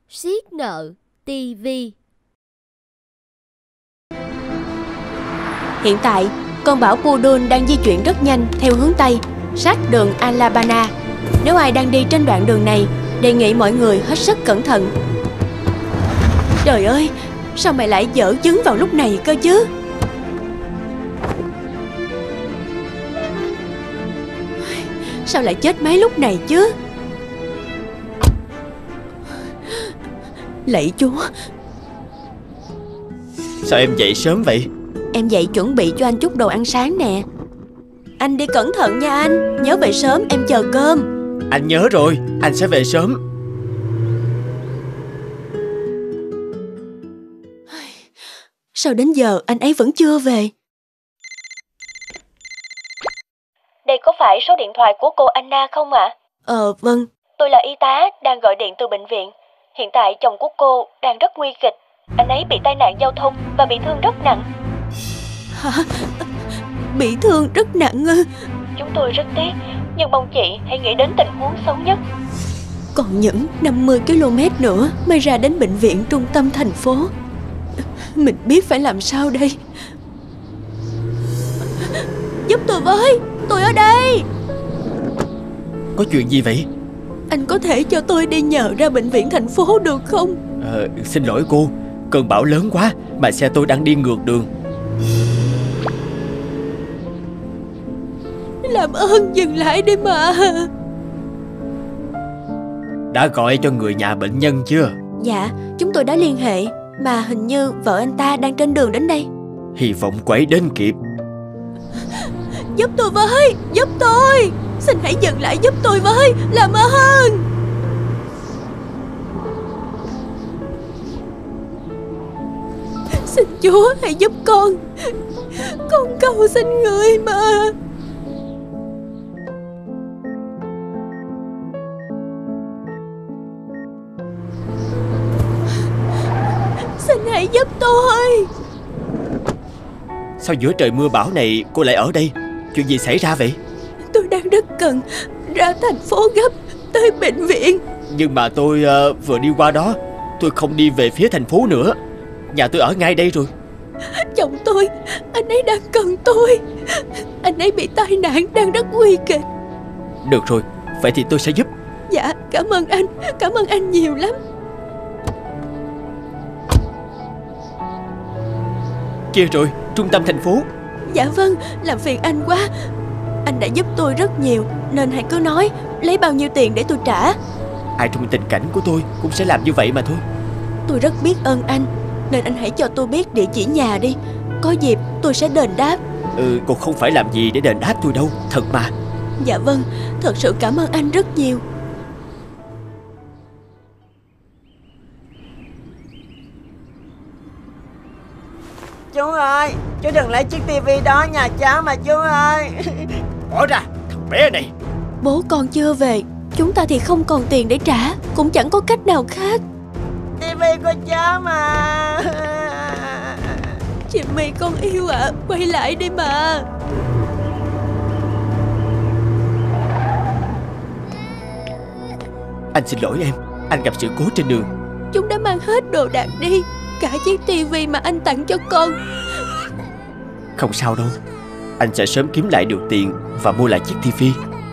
Siết nợ TV. Hiện tại, cơn bão Pudun đang di chuyển rất nhanh theo hướng Tây, sát đường Alabama. Nếu ai đang đi trên đoạn đường này, đề nghị mọi người hết sức cẩn thận. Trời ơi, sao mày lại dở trứng vào lúc này cơ chứ? Sao lại chết mấy lúc này chứ? Lạy Chúa. Sao em dậy sớm vậy? Em dậy chuẩn bị cho anh chút đồ ăn sáng nè. Anh đi cẩn thận nha anh. Nhớ về sớm, em chờ cơm. Anh nhớ rồi, anh sẽ về sớm. Sao đến giờ anh ấy vẫn chưa về? Đây có phải số điện thoại của cô Anna không ạ? Vâng. Tôi là y tá đang gọi điện từ bệnh viện. Hiện tại chồng của cô đang rất nguy kịch. Anh ấy bị tai nạn giao thông và bị thương rất nặng. Hả? Bị thương rất nặng ư? Chúng tôi rất tiếc, nhưng mong chị hãy nghĩ đến tình huống xấu nhất. Còn những 50 km nữa mới ra đến bệnh viện trung tâm thành phố. Mình biết phải làm sao đây? Giúp tôi với, tôi ở đây. Có chuyện gì vậy? Anh có thể cho tôi đi nhờ ra bệnh viện thành phố được không? Xin lỗi cô, cơn bão lớn quá mà xe tôi đang đi ngược đường. Làm ơn dừng lại đi mà. Đã gọi cho người nhà bệnh nhân chưa? Dạ, chúng tôi đã liên hệ. Mà hình như vợ anh ta đang trên đường đến đây. Hy vọng cô ấy đến kịp. Giúp tôi với, giúp tôi. Xin hãy dừng lại giúp tôi với, làm ơn. Xin Chúa hãy giúp con cầu xin người mà. Xin hãy giúp tôi. Sao giữa trời mưa bão này cô lại ở đây? Chuyện gì xảy ra vậy? Tôi đang rất cần ra thành phố gấp, tới bệnh viện. Nhưng mà tôi vừa đi qua đó. Tôi không đi về phía thành phố nữa. Nhà tôi ở ngay đây rồi. Chồng tôi, anh ấy đang cần tôi. Anh ấy bị tai nạn, đang rất nguy kịch. Được rồi, vậy thì tôi sẽ giúp. Dạ, cảm ơn anh nhiều lắm. Kia rồi, trung tâm thành phố. Dạ vâng, làm phiền anh quá. Anh đã giúp tôi rất nhiều, nên hãy cứ nói, lấy bao nhiêu tiền để tôi trả. Ai trong tình cảnh của tôi cũng sẽ làm như vậy mà thôi. Tôi rất biết ơn anh, nên anh hãy cho tôi biết địa chỉ nhà đi. Có dịp tôi sẽ đền đáp. Cô không phải làm gì để đền đáp tôi đâu, thật mà. Dạ vâng, thật sự cảm ơn anh rất nhiều. Chú ơi, chú đừng lấy chiếc tivi đó nhà cháu mà chú ơi. Bỏ ra, thằng bé này. Bố con chưa về, chúng ta thì không còn tiền để trả, cũng chẳng có cách nào khác. Tivi của cháu mà. Jimmy con yêu ạ, quay lại đi mà. Anh xin lỗi em, anh gặp sự cố trên đường. Chúng đã mang hết đồ đạc đi, cả chiếc tivi mà anh tặng cho con. Không sao đâu, anh sẽ sớm kiếm lại được tiền và mua lại chiếc tivi.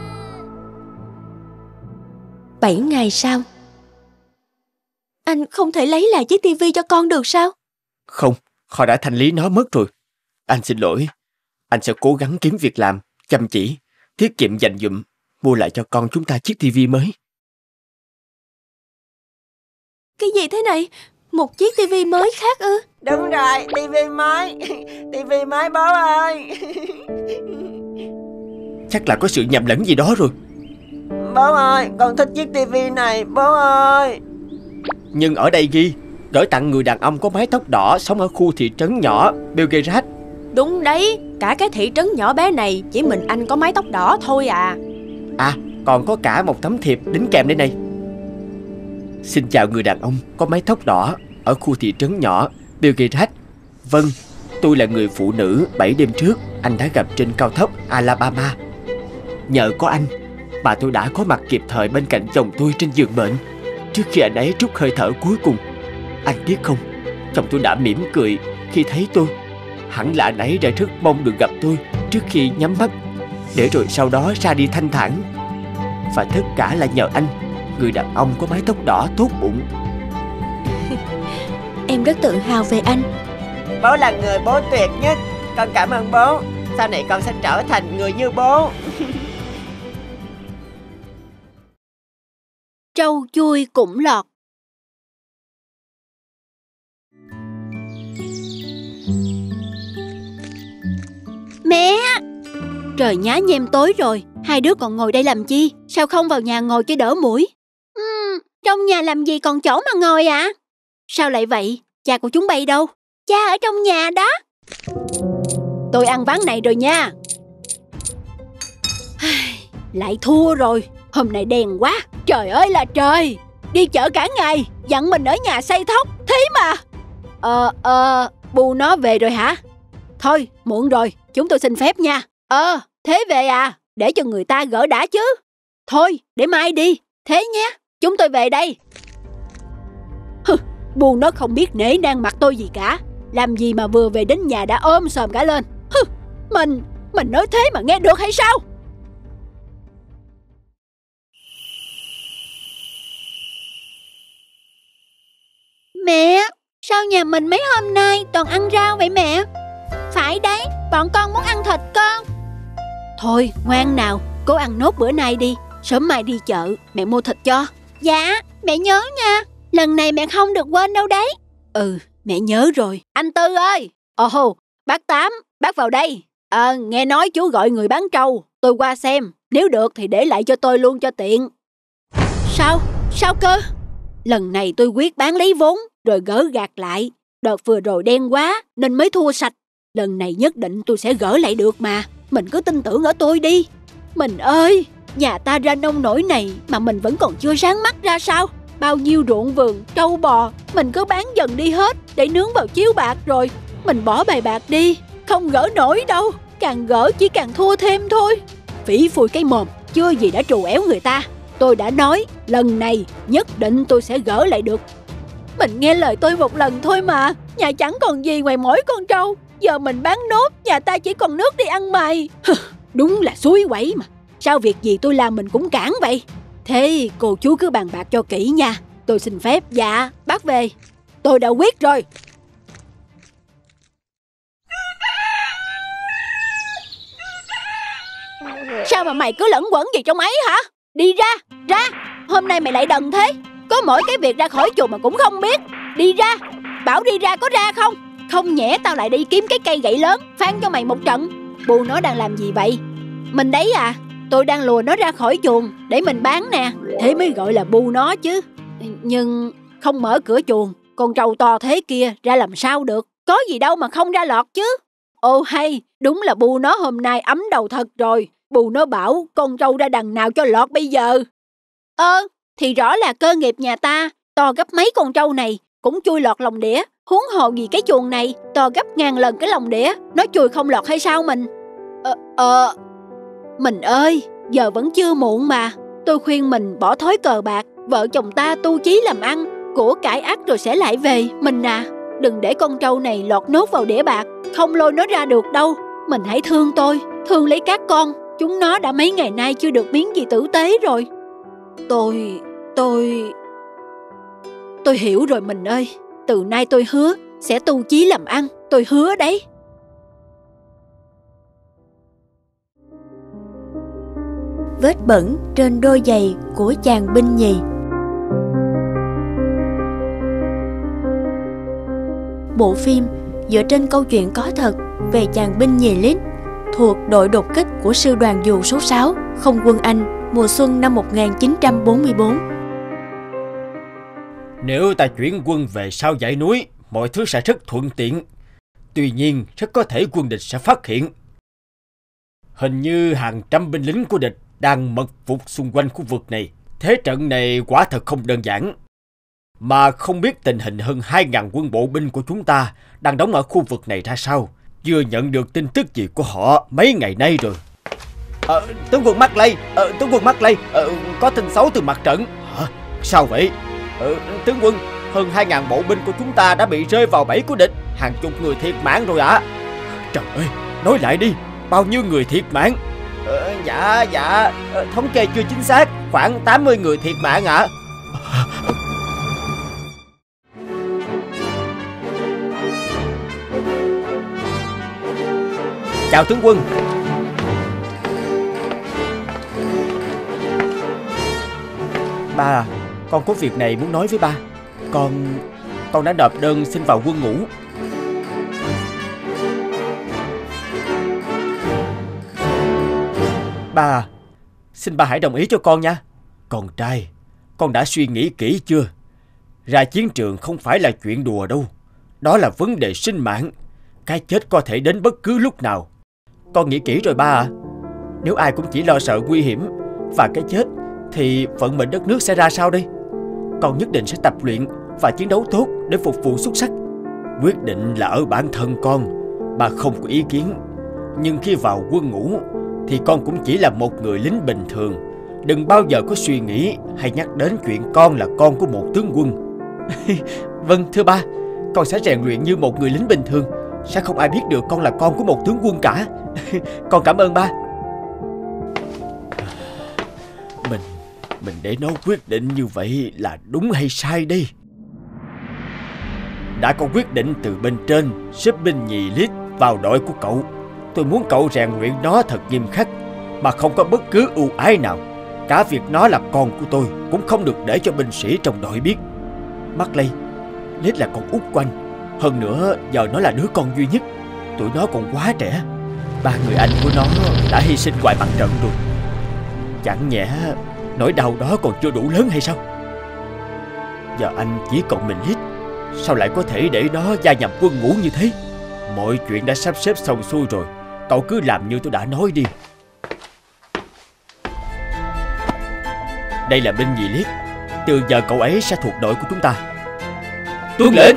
7 ngày sau. Anh không thể lấy lại chiếc tivi cho con được sao? Không, họ đã thanh lý nó mất rồi. Anh xin lỗi. Anh sẽ cố gắng kiếm việc làm, chăm chỉ, tiết kiệm dành dụm, mua lại cho con chúng ta chiếc tivi mới. Cái gì thế này? Một chiếc tivi mới khác ư? Đúng rồi, tivi mới. Tivi mới bố ơi. Chắc là có sự nhầm lẫn gì đó rồi. Bố ơi, con thích chiếc tivi này, bố ơi. Nhưng ở đây ghi gửi tặng người đàn ông có mái tóc đỏ sống ở khu thị trấn nhỏ Belgrade. Đúng đấy, cả cái thị trấn nhỏ bé này chỉ mình anh có mái tóc đỏ thôi à. À, còn có cả một tấm thiệp đính kèm đây này. Xin chào người đàn ông có mái tóc đỏ ở khu thị trấn nhỏ Belgrade. Vâng, tôi là người phụ nữ 7 đêm trước anh đã gặp trên cao tốc Alabama. Nhờ có anh mà tôi đã có mặt kịp thời bên cạnh chồng tôi trên giường bệnh. trước khi anh ấy trút hơi thở cuối cùng. Anh biết không, chồng tôi đã mỉm cười khi thấy tôi. Hẳn là anh ấy đã rất mong được gặp tôi trước khi nhắm mắt, để rồi sau đó ra đi thanh thản. Và tất cả là nhờ anh, người đàn ông có mái tóc đỏ tốt bụng. Em rất tự hào về anh. Bố là người bố tuyệt nhất. Con cảm ơn bố. Sau này con sẽ trở thành người như bố. Trâu chui cũng lọt. Mẹ! Trời nhá nhem tối rồi, hai đứa còn ngồi đây làm chi? Sao không vào nhà ngồi cho đỡ muỗi? Trong nhà làm gì còn chỗ mà ngồi ạ? Sao lại vậy? Cha của chúng bay đâu? Cha ở trong nhà đó. Tôi ăn ván này rồi nha. Lại thua rồi. Hôm nay đen quá. Trời ơi là trời. Đi chợ cả ngày, dặn mình ở nhà xây tóc. Thế mà Bu nó về rồi hả? Thôi muộn rồi, chúng tôi xin phép nha. Thế về à? Để cho người ta gỡ đã chứ. Thôi để mai đi. Thế nhé, chúng tôi về đây. Bu nó không biết nể nang mặt tôi gì cả. Làm gì mà vừa về đến nhà đã ôm sòm cả lên. Mình nói thế mà nghe được hay sao? Mẹ, sao nhà mình mấy hôm nay toàn ăn rau vậy mẹ? Phải đấy, bọn con muốn ăn thịt con. Thôi ngoan nào, cố ăn nốt bữa nay đi. Sớm mai đi chợ, mẹ mua thịt cho. Dạ, mẹ nhớ nha. Lần này mẹ không được quên đâu đấy. Mẹ nhớ rồi. Anh Tư ơi. Bác Tám, bác vào đây. Nghe nói chú gọi người bán trâu. Tôi qua xem, nếu được thì để lại cho tôi luôn cho tiện. Sao cơ? Lần này tôi quyết bán lấy vốn rồi gỡ gạc lại. Đợt vừa rồi đen quá nên mới thua sạch. Lần này nhất định tôi sẽ gỡ lại được mà. Mình cứ tin tưởng ở tôi đi. Mình ơi, nhà ta ra nông nổi này mà mình vẫn còn chưa sáng mắt ra sao? Bao nhiêu ruộng vườn, trâu bò mình cứ bán dần đi hết để nướng vào chiếu bạc rồi. Mình bỏ bài bạc đi, không gỡ nổi đâu. Càng gỡ chỉ càng thua thêm thôi. Phỉ phủi cái mồm, chưa gì đã trù éo người ta. Tôi đã nói, lần này nhất định tôi sẽ gỡ lại được. Mình nghe lời tôi một lần thôi mà. Nhà chẳng còn gì ngoài mỗi con trâu. Giờ mình bán nốt, nhà ta chỉ còn nước đi ăn mày. Đúng là suối quẩy mà. Sao việc gì tôi làm mình cũng cản vậy? Thế cô chú cứ bàn bạc cho kỹ nha. Tôi xin phép. Dạ, bác về. Tôi đã quyết rồi. Sao mà mày cứ lẩn quẩn gì trong ấy hả? Đi ra. Hôm nay mày lại đần thế. Có mỗi cái việc ra khỏi chuồng mà cũng không biết. Đi ra. Bảo đi ra có ra không? Không nhẽ tao lại đi kiếm cái cây gậy lớn phang cho mày một trận. Bu nó đang làm gì vậy? Mình đấy à? Tôi đang lùa nó ra khỏi chuồng để mình bán nè. Thế mới gọi là bu nó chứ. Nhưng không mở cửa chuồng, con trâu to thế kia ra làm sao được? Có gì đâu mà không ra lọt chứ. Ồ hay, đúng là bu nó hôm nay ấm đầu thật rồi. Bu nó bảo con trâu ra đằng nào cho lọt bây giờ. Thì rõ là cơ nghiệp nhà ta. To gấp mấy con trâu này cũng chui lọt lòng đĩa. Huống hồ gì cái chuồng này to gấp ngàn lần cái lòng đĩa. Nó chui không lọt hay sao mình? Mình ơi, giờ vẫn chưa muộn mà. Tôi khuyên mình bỏ thói cờ bạc. Vợ chồng ta tu chí làm ăn, của cải ắt rồi sẽ lại về. Mình à, đừng để con trâu này lọt nốt vào đĩa bạc. Không lôi nó ra được đâu. Mình hãy thương tôi, thương lấy các con. Chúng nó đã mấy ngày nay chưa được miếng gì tử tế rồi. Tôi hiểu rồi mình ơi. Từ nay tôi hứa sẽ tu chí làm ăn. Tôi hứa đấy. Vết bẩn trên đôi giày của chàng binh nhì. Bộ phim dựa trên câu chuyện có thật về chàng binh nhì Lít thuộc đội đột kích của sư đoàn dù số 6 không quân Anh mùa xuân năm 1944. Nếu ta chuyển quân về sau dãy núi, mọi thứ sẽ rất thuận tiện. Tuy nhiên, rất có thể quân địch sẽ phát hiện. Hình như hàng trăm binh lính của địch đang mật phục xung quanh khu vực này. Thế trận này quả thật không đơn giản. Mà không biết tình hình hơn 2.000 quân bộ binh của chúng ta đang đóng ở khu vực này ra sao. Chưa nhận được tin tức gì của họ mấy ngày nay rồi. Tướng quân Marley, có tin xấu từ mặt trận. Hả? Sao vậy? Tướng quân, hơn 2.000 bộ binh của chúng ta đã bị rơi vào bẫy của địch. Hàng chục người thiệt mạng rồi ạ. Trời ơi, nói lại đi, bao nhiêu người thiệt mạng? Dạ, thống kê chưa chính xác, khoảng 80 người thiệt mạng ạ. Chào tướng quân. Ba à, con có việc này muốn nói với ba. Con đã nộp đơn xin vào quân ngũ. Ba à, xin ba hãy đồng ý cho con nha. Con trai, con đã suy nghĩ kỹ chưa? Ra chiến trường không phải là chuyện đùa đâu. Đó là vấn đề sinh mạng. Cái chết có thể đến bất cứ lúc nào. Con nghĩ kỹ rồi ba à. Nếu ai cũng chỉ lo sợ nguy hiểm và cái chết thì vận mệnh đất nước sẽ ra sao đây? Con nhất định sẽ tập luyện và chiến đấu tốt để phục vụ xuất sắc. Quyết định là ở bản thân con, ba không có ý kiến. Nhưng khi vào quân ngũ thì con cũng chỉ là một người lính bình thường. Đừng bao giờ có suy nghĩ hay nhắc đến chuyện con là con của một tướng quân. Vâng thưa ba, con sẽ rèn luyện như một người lính bình thường. Sẽ không ai biết được con là con của một tướng quân cả. Con cảm ơn ba. Mình để nó quyết định như vậy là đúng hay sai đây? Đã có quyết định từ bên trên xếp binh nhì lít vào đội của cậu. Tôi muốn cậu rèn luyện nó thật nghiêm khắc, mà không có bất cứ ưu ái nào. Cả việc nó là con của tôi cũng không được để cho binh sĩ trong đội biết. Marley, Lít là con út của anh. Hơn nữa giờ nó là đứa con duy nhất. Tụi nó còn quá trẻ. Ba người anh của nó đã hy sinh ngoài mặt trận rồi. Chẳng nhẽ nỗi đau đó còn chưa đủ lớn hay sao? Giờ anh chỉ còn mình Lít, sao lại có thể để nó gia nhập quân ngũ như thế? Mọi chuyện đã sắp xếp xong xuôi rồi. Cậu cứ làm như tôi đã nói đi. Đây là binh nhì Lít. Từ giờ cậu ấy sẽ thuộc đội của chúng ta. Tuân lệnh.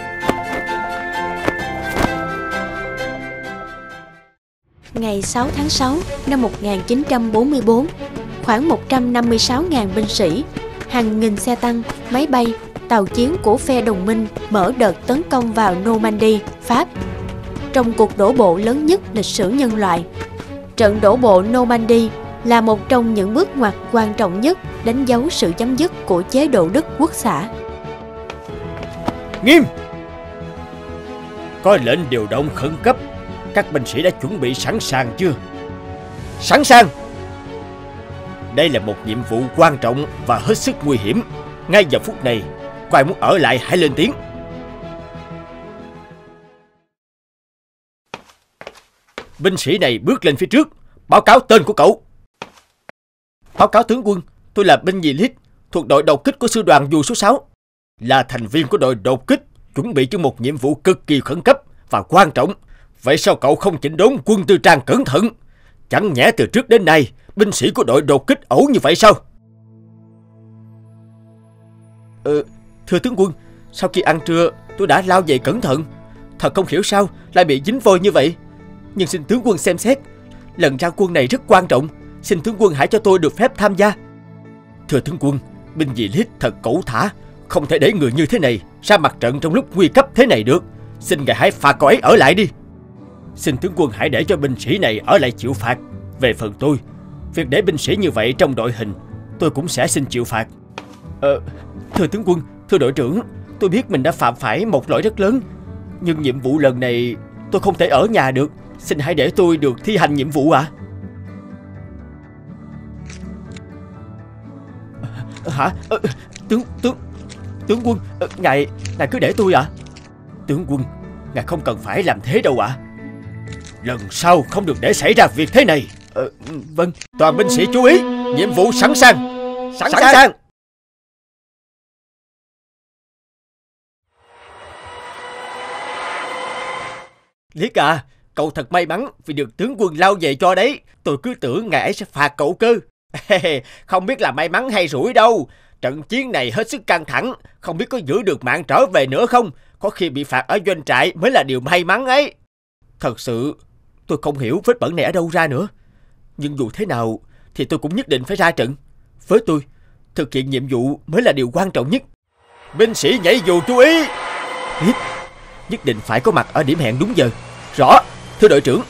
Ngày 6 tháng 6 năm 1944, khoảng 156.000 binh sĩ, hàng nghìn xe tăng, máy bay, tàu chiến của phe đồng minh mở đợt tấn công vào Normandy, Pháp. Trong cuộc đổ bộ lớn nhất lịch sử nhân loại, trận đổ bộ Normandy là một trong những bước ngoặt quan trọng nhất đánh dấu sự chấm dứt của chế độ Đức quốc xã. Nghiêm! Có lệnh điều động khẩn cấp. Các binh sĩ đã chuẩn bị sẵn sàng chưa? Sẵn sàng! Đây là một nhiệm vụ quan trọng và hết sức nguy hiểm. Ngay giờ phút này, có ai muốn ở lại hãy lên tiếng. Binh sĩ này bước lên phía trước. Báo cáo tên của cậu. Báo cáo tướng quân, tôi là binh nhì Lít, thuộc đội đột kích của sư đoàn dù số 6. Là thành viên của đội đột kích, chuẩn bị cho một nhiệm vụ cực kỳ khẩn cấp và quan trọng. Vậy sao cậu không chỉnh đốn quân tư trang cẩn thận? Chẳng nhẽ từ trước đến nay binh sĩ của đội đột kích ẩu như vậy sao? Thưa tướng quân, sau khi ăn trưa tôi đã lau giày cẩn thận. Thật không hiểu sao lại bị dính vôi như vậy. Nhưng xin tướng quân xem xét, lần ra quân này rất quan trọng. Xin tướng quân hãy cho tôi được phép tham gia. Thưa tướng quân, binh nhì Lít thật cẩu thả, không thể để người như thế này ra mặt trận trong lúc nguy cấp thế này được. Xin ngài hãy phạt cậu ấy ở lại đi. Xin tướng quân hãy để cho binh sĩ này ở lại chịu phạt. Về phần tôi, việc để binh sĩ như vậy trong đội hình, tôi cũng sẽ xin chịu phạt. Thưa tướng quân, thưa đội trưởng, tôi biết mình đã phạm phải một lỗi rất lớn, nhưng nhiệm vụ lần này tôi không thể ở nhà được. Xin hãy để tôi được thi hành nhiệm vụ ạ. Hả? Tướng quân, ngài cứ để tôi ạ. Tướng quân, ngài không cần phải làm thế đâu ạ. Lần sau không được để xảy ra việc thế này. Vâng. Toàn binh sĩ chú ý, nhiệm vụ sẵn sàng. Sẵn sàng. Liếc à, cậu thật may mắn vì được tướng quân lau về cho đấy. Tôi cứ tưởng ngài ấy sẽ phạt cậu cơ. Không biết là may mắn hay rủi đâu. Trận chiến này hết sức căng thẳng, không biết có giữ được mạng trở về nữa không. Có khi bị phạt ở doanh trại mới là điều may mắn ấy. Thật sự tôi không hiểu vết bẩn này ở đâu ra nữa. Nhưng dù thế nào thì tôi cũng nhất định phải ra trận. Với tôi, thực hiện nhiệm vụ mới là điều quan trọng nhất. Binh sĩ nhảy dù chú ý. Lead nhất định phải có mặt ở điểm hẹn đúng giờ. Rõ, thưa đội trưởng.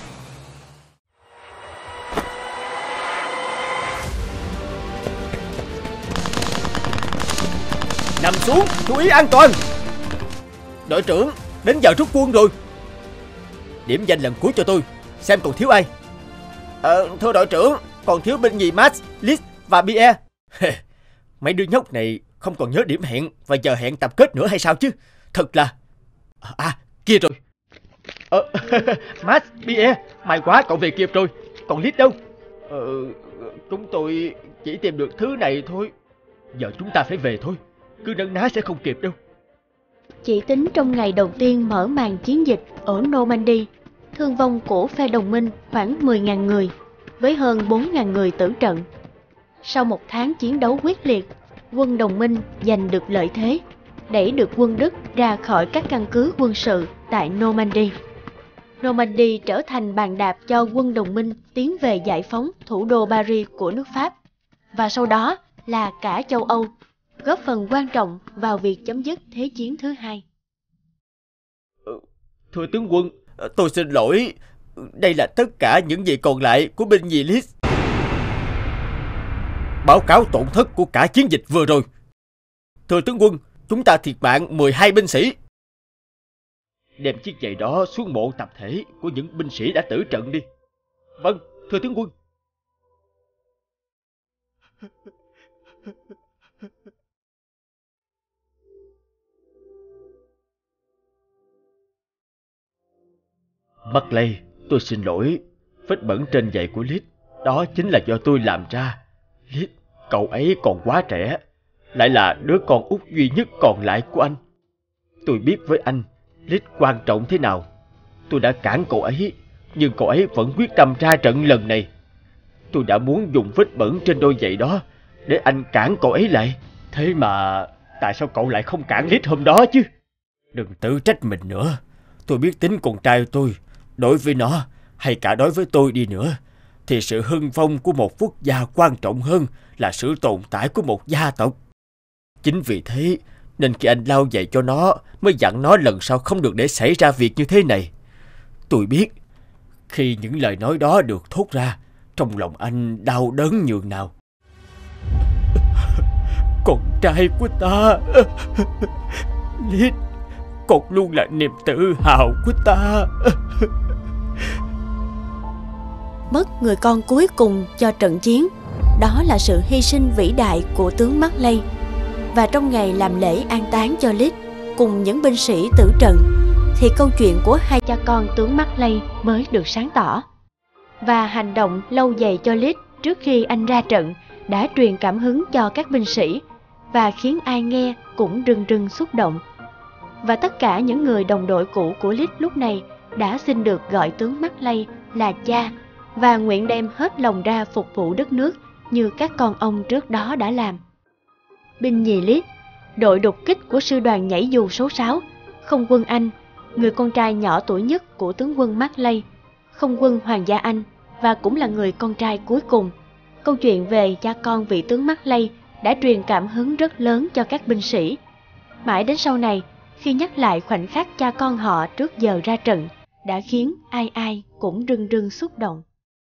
Nằm xuống, chú ý an toàn. Đội trưởng, đến giờ rút quân rồi. Điểm danh lần cuối cho tôi, xem còn thiếu ai. Thưa đội trưởng, còn thiếu binh nhì Max, Liz và Pierre. Mấy đứa nhóc này không còn nhớ điểm hẹn và giờ hẹn tập kết nữa hay sao chứ? Thật là... kia rồi. Max, Pierre, may quá cậu về kịp rồi. Còn Liz đâu? Chúng tôi chỉ tìm được thứ này thôi. Giờ chúng ta phải về thôi. Cứ nấn ná sẽ không kịp đâu. Chỉ tính trong ngày đầu tiên mở màn chiến dịch ở Normandy, thương vong của phe đồng minh khoảng 10.000 người, với hơn 4.000 người tử trận. Sau một tháng chiến đấu quyết liệt, quân đồng minh giành được lợi thế, đẩy được quân Đức ra khỏi các căn cứ quân sự tại Normandy. Normandy trở thành bàn đạp cho quân đồng minh tiến về giải phóng thủ đô Paris của nước Pháp, và sau đó là cả châu Âu, góp phần quan trọng vào việc chấm dứt Thế chiến thứ hai. Thưa tướng quân, tôi xin lỗi. Đây là tất cả những gì còn lại của binh nhì Liz. Báo cáo tổn thất của cả chiến dịch vừa rồi. Thưa tướng quân, chúng ta thiệt mạng 12 binh sĩ. Đem chiếc giày đó xuống mộ tập thể của những binh sĩ đã tử trận đi. Vâng, thưa tướng quân. Buckley, tôi xin lỗi. Vết bẩn trên giày của Liz, đó chính là do tôi làm ra. Liz, cậu ấy còn quá trẻ, lại là đứa con út duy nhất còn lại của anh. Tôi biết với anh, Liz quan trọng thế nào. Tôi đã cản cậu ấy, nhưng cậu ấy vẫn quyết tâm ra trận lần này. Tôi đã muốn dùng vết bẩn trên đôi giày đó để anh cản cậu ấy lại. Thế mà tại sao cậu lại không cản Liz hôm đó chứ? Đừng tự trách mình nữa. Tôi biết tính con trai tôi. Đối với nó, hay cả đối với tôi đi nữa, thì sự hưng phong của một quốc gia quan trọng hơn là sự tồn tại của một gia tộc. Chính vì thế, nên khi anh lau giày cho nó, mới dặn nó lần sau không được để xảy ra việc như thế này. Tôi biết, khi những lời nói đó được thốt ra, trong lòng anh đau đớn nhường nào. Con trai của ta, Liz, con luôn là niềm tự hào của ta. Mất người con cuối cùng cho trận chiến, đó là sự hy sinh vĩ đại của tướng Buckley. Và trong ngày làm lễ an táng cho Liz cùng những binh sĩ tử trận, thì câu chuyện của hai cha con tướng Buckley mới được sáng tỏ. Và hành động lau giày cho Liz trước khi anh ra trận đã truyền cảm hứng cho các binh sĩ và khiến ai nghe cũng rưng rưng xúc động. Và tất cả những người đồng đội cũ của Liz lúc này đã xin được gọi tướng Buckley là cha và nguyện đem hết lòng ra phục vụ đất nước như các con ông trước đó đã làm. Binh nhì Liz, đội đột kích của sư đoàn nhảy dù số 6, không quân Anh, người con trai nhỏ tuổi nhất của tướng quân Buckley, không quân Hoàng gia Anh và cũng là người con trai cuối cùng. Câu chuyện về cha con vị tướng Buckley đã truyền cảm hứng rất lớn cho các binh sĩ. Mãi đến sau này, khi nhắc lại khoảnh khắc cha con họ trước giờ ra trận, đã khiến ai ai cũng rưng rưng xúc động.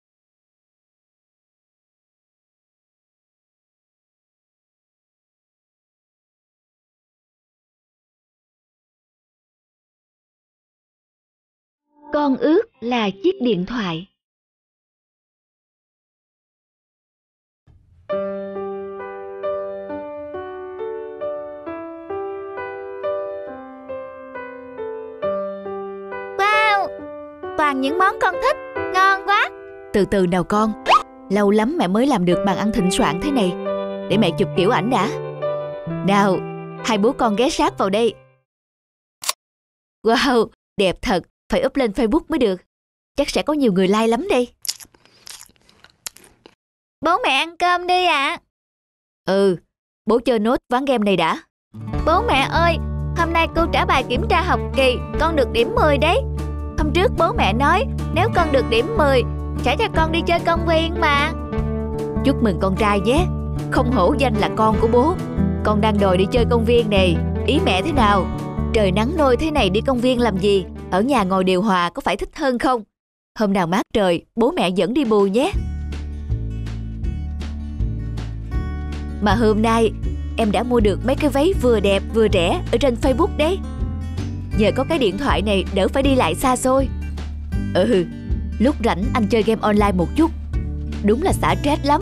Con ước là chiếc điện thoại. Wow, toàn những món con thích, ngon quá. Từ từ nào con, lâu lắm mẹ mới làm được bàn ăn thịnh soạn thế này. Để mẹ chụp kiểu ảnh đã. Nào, hai bố con ghé sát vào đây. Wow, đẹp thật. Phải up lên Facebook mới được. Chắc sẽ có nhiều người like lắm đây. Bố mẹ ăn cơm đi ạ. Ừ, bố chơi nốt ván game này đã. Bố mẹ ơi, hôm nay cô trả bài kiểm tra học kỳ, con được điểm 10 đấy. Hôm trước bố mẹ nói nếu con được điểm 10 sẽ cho con đi chơi công viên mà. Chúc mừng con trai nhé. Không hổ danh là con của bố. Con đang đòi đi chơi công viên này, Ý mẹ thế nào? Trời nắng nôi thế này đi công viên làm gì? Ở nhà ngồi điều hòa có phải thích hơn không? Hôm nào mát trời, bố mẹ dẫn đi bù nhé. Mà hôm nay em đã mua được mấy cái váy vừa đẹp vừa rẻ ở trên Facebook đấy. Nhờ có cái điện thoại này đỡ phải đi lại xa xôi. Lúc rảnh anh chơi game online một chút. Đúng là xả stress lắm.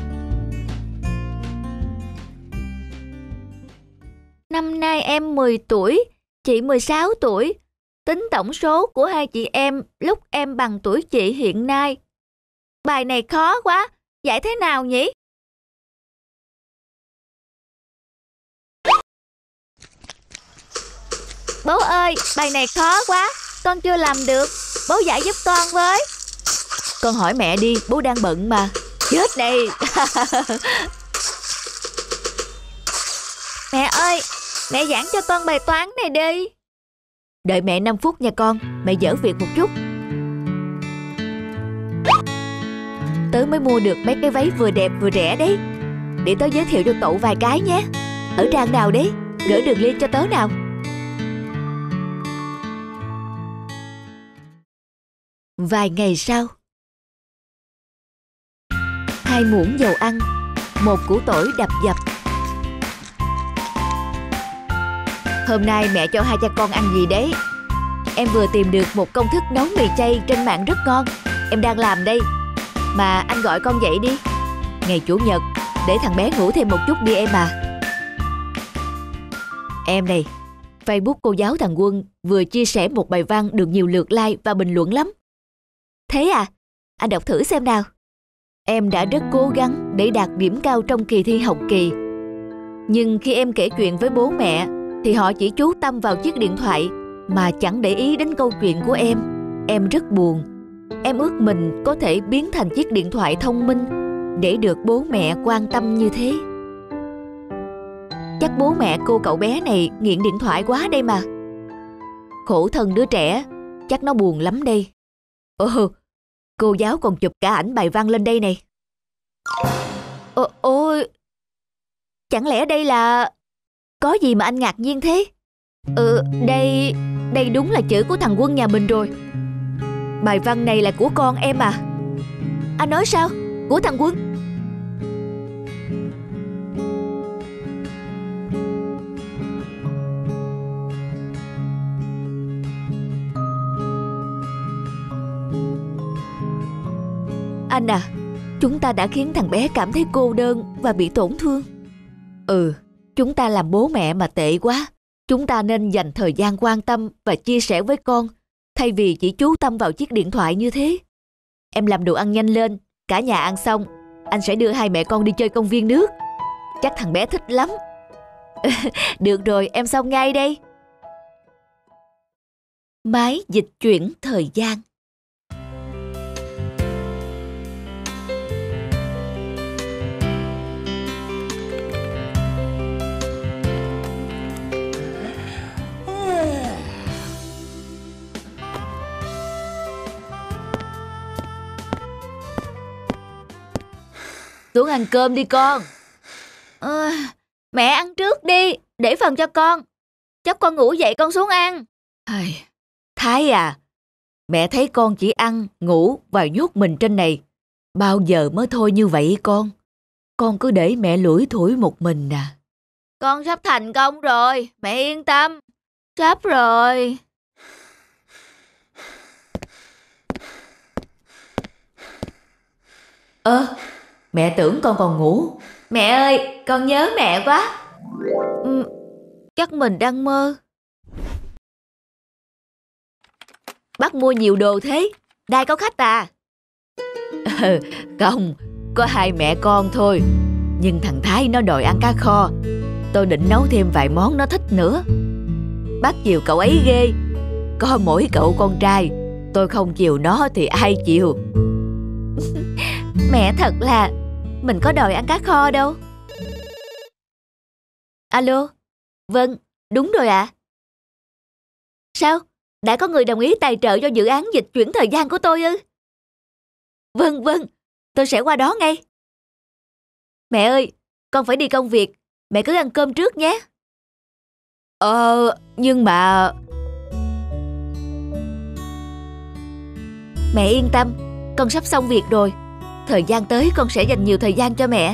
Năm nay em 10 tuổi, chị 16 tuổi. Tính tổng số của hai chị em lúc em bằng tuổi chị hiện nay. Bài này khó quá, giải thế nào nhỉ? Bố ơi, bài này khó quá, con chưa làm được. Bố giải giúp con với. Con hỏi mẹ đi, bố đang bận mà. Chết này. Mẹ ơi, mẹ giảng cho con bài toán này đi. Đợi mẹ 5 phút nha con, mẹ dở việc một chút. Tớ mới mua được mấy cái váy vừa đẹp vừa rẻ đấy. Để tớ giới thiệu cho cậu vài cái nhé. Ở trang nào đấy, gửi đường link cho tớ nào. Vài ngày sau, 2 muỗng dầu ăn, 1 củ tỏi đập dập. Hôm nay mẹ cho hai cha con ăn gì đấy? Em vừa tìm được một công thức nấu mì chay trên mạng rất ngon. Em đang làm đây. Mà anh gọi con dậy đi. Ngày Chủ nhật, để thằng bé ngủ thêm một chút đi em à. Em này, Facebook cô giáo thằng Quân vừa chia sẻ một bài văn được nhiều lượt like và bình luận lắm. Thế à? Anh đọc thử xem nào. Em đã rất cố gắng để đạt điểm cao trong kỳ thi học kỳ. Nhưng khi em kể chuyện với bố mẹ thì họ chỉ chú tâm vào chiếc điện thoại mà chẳng để ý đến câu chuyện của em. Em rất buồn. Em ước mình có thể biến thành chiếc điện thoại thông minh để được bố mẹ quan tâm như thế. Chắc bố mẹ cô cậu bé này nghiện điện thoại quá đây mà. Khổ thân đứa trẻ, chắc nó buồn lắm đây. Cô giáo còn chụp cả ảnh bài văn lên đây này. Ôi, chẳng lẽ đây là... Có gì mà anh ngạc nhiên thế? Đây đúng là chữ của thằng Quân nhà mình rồi. Bài văn này là của con em à? Anh nói sao? Của thằng Quân? Anh à, chúng ta đã khiến thằng bé cảm thấy cô đơn và bị tổn thương. Chúng ta làm bố mẹ mà tệ quá. Chúng ta nên dành thời gian quan tâm và chia sẻ với con, thay vì chỉ chú tâm vào chiếc điện thoại như thế. Em làm đồ ăn nhanh lên, cả nhà ăn xong, anh sẽ đưa hai mẹ con đi chơi công viên nước. Chắc thằng bé thích lắm. Được rồi, em xong ngay đây. Máy dịch chuyển thời gian. Xuống ăn cơm đi con. Mẹ ăn trước đi, để phần cho con. Chắc con ngủ dậy con xuống ăn. Thái à, mẹ thấy con chỉ ăn, ngủ và nhốt mình trên này. Bao giờ mới thôi như vậy con? Con cứ để mẹ lủi thủi một mình à. Con sắp thành công rồi, mẹ yên tâm. Sắp rồi. Mẹ tưởng con còn ngủ. Mẹ ơi, con nhớ mẹ quá. Chắc mình đang mơ. Bác mua nhiều đồ thế, đây có khách à? Không, có hai mẹ con thôi. Nhưng thằng Thái nó đòi ăn cá kho. Tôi định nấu thêm vài món nó thích nữa. Bác chiều cậu ấy ghê. Có mỗi cậu con trai, tôi không chiều nó thì ai chiều. Mẹ thật là, mình có đòi ăn cá kho đâu. Alo, vâng, đúng rồi ạ. Sao? Đã có người đồng ý tài trợ cho dự án dịch chuyển thời gian của tôi ư? Vâng, tôi sẽ qua đó ngay. Mẹ ơi, con phải đi công việc, mẹ cứ ăn cơm trước nhé. Nhưng mà... Mẹ yên tâm, con sắp xong việc rồi. Thời gian tới con sẽ dành nhiều thời gian cho mẹ.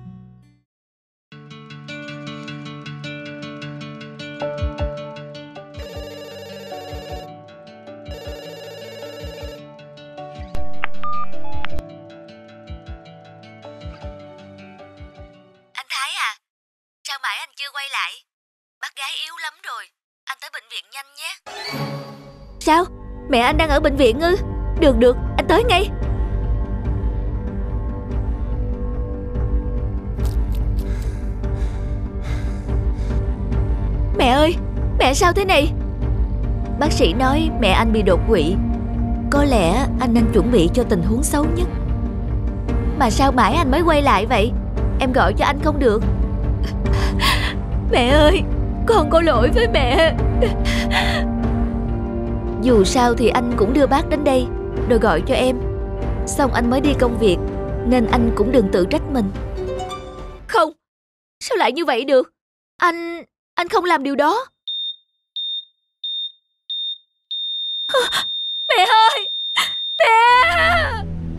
Anh Thái à, sao mãi anh chưa quay lại? Bác gái yếu lắm rồi, anh tới bệnh viện nhanh nhé. Sao? Mẹ anh đang ở bệnh viện ư? Được, anh tới ngay. Mẹ ơi, mẹ sao thế này? Bác sĩ nói mẹ anh bị đột quỵ. Có lẽ anh nên chuẩn bị cho tình huống xấu nhất. Mà sao mãi anh mới quay lại vậy? Em gọi cho anh không được. Mẹ ơi, con có lỗi với mẹ. Dù sao thì anh cũng đưa bác đến đây rồi gọi cho em. Xong anh mới đi công việc, nên anh cũng đừng tự trách mình. Không, sao lại như vậy được? Anh không làm điều đó. Mẹ ơi, mẹ!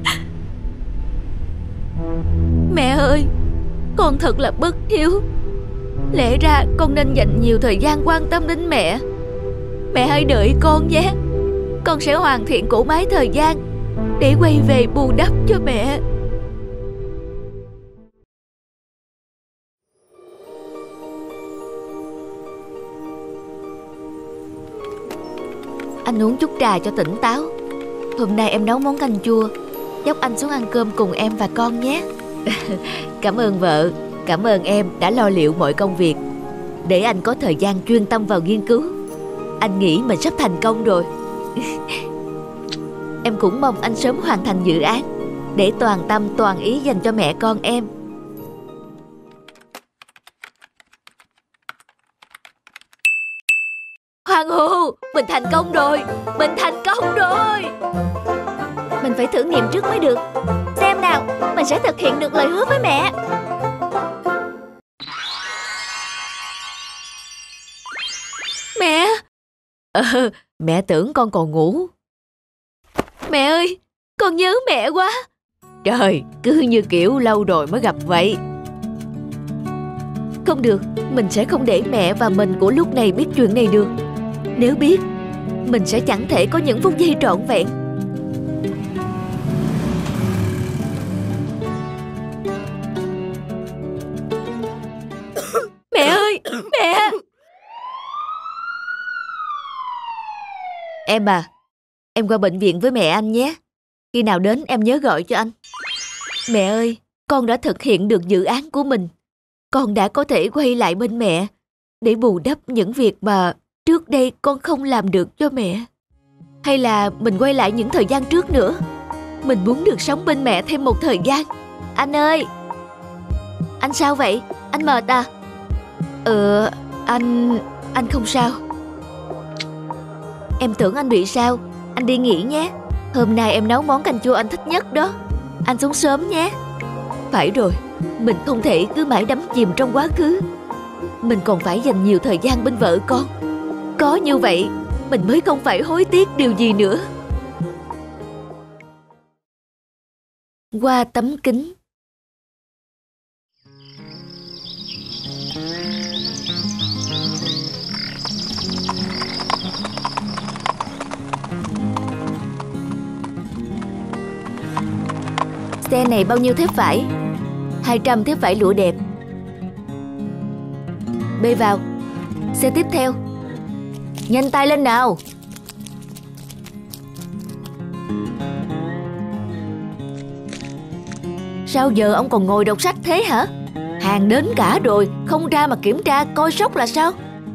Mẹ ơi, con thật là bất hiếu. Lẽ ra con nên dành nhiều thời gian quan tâm đến mẹ. Mẹ hãy đợi con nhé. Con sẽ hoàn thiện cỗ máy thời gian để quay về bù đắp cho mẹ. Anh uống chút trà cho tỉnh táo. Hôm nay em nấu món canh chua. Dốc anh xuống ăn cơm cùng em và con nhé. Cảm ơn vợ. Cảm ơn em đã lo liệu mọi công việc, để anh có thời gian chuyên tâm vào nghiên cứu. Anh nghĩ mình sắp thành công rồi. Em cũng mong anh sớm hoàn thành dự án, để toàn tâm toàn ý dành cho mẹ con em. Hoàng hô, mình thành công rồi. Mình thành công rồi. Mình phải thử nghiệm trước mới được. Xem nào, mình sẽ thực hiện được lời hứa với mẹ. Mẹ! Mẹ tưởng con còn ngủ. Mẹ ơi, con nhớ mẹ quá. Trời, cứ như kiểu lâu rồi mới gặp vậy. Không được, mình sẽ không để mẹ và mình của lúc này biết chuyện này được. Nếu biết, mình sẽ chẳng thể có những phút giây trọn vẹn. Mẹ ơi, mẹ! Em à, em qua bệnh viện với mẹ anh nhé. Khi nào đến em nhớ gọi cho anh. Mẹ ơi, con đã thực hiện được dự án của mình. Con đã có thể quay lại bên mẹ để bù đắp những việc mà trước đây con không làm được cho mẹ. Hay là mình quay lại những thời gian trước nữa. Mình muốn được sống bên mẹ thêm một thời gian. Anh ơi! Anh sao vậy? Anh mệt à? Anh không sao. Em tưởng anh bị sao. Anh đi nghỉ nhé. Hôm nay em nấu món canh chua anh thích nhất đó. Anh xuống sớm nhé. Phải rồi, mình không thể cứ mãi đắm chìm trong quá khứ. Mình còn phải dành nhiều thời gian bên vợ con. Có như vậy, mình mới không phải hối tiếc điều gì nữa. Qua tấm kính. Xe này bao nhiêu thép vải? 200 thép vải lụa đẹp. Bê vào. Xe tiếp theo. Nhanh tay lên nào. Sao giờ ông còn ngồi đọc sách thế hả? Hàng đến cả rồi, không ra mà kiểm tra coi sóc là sao?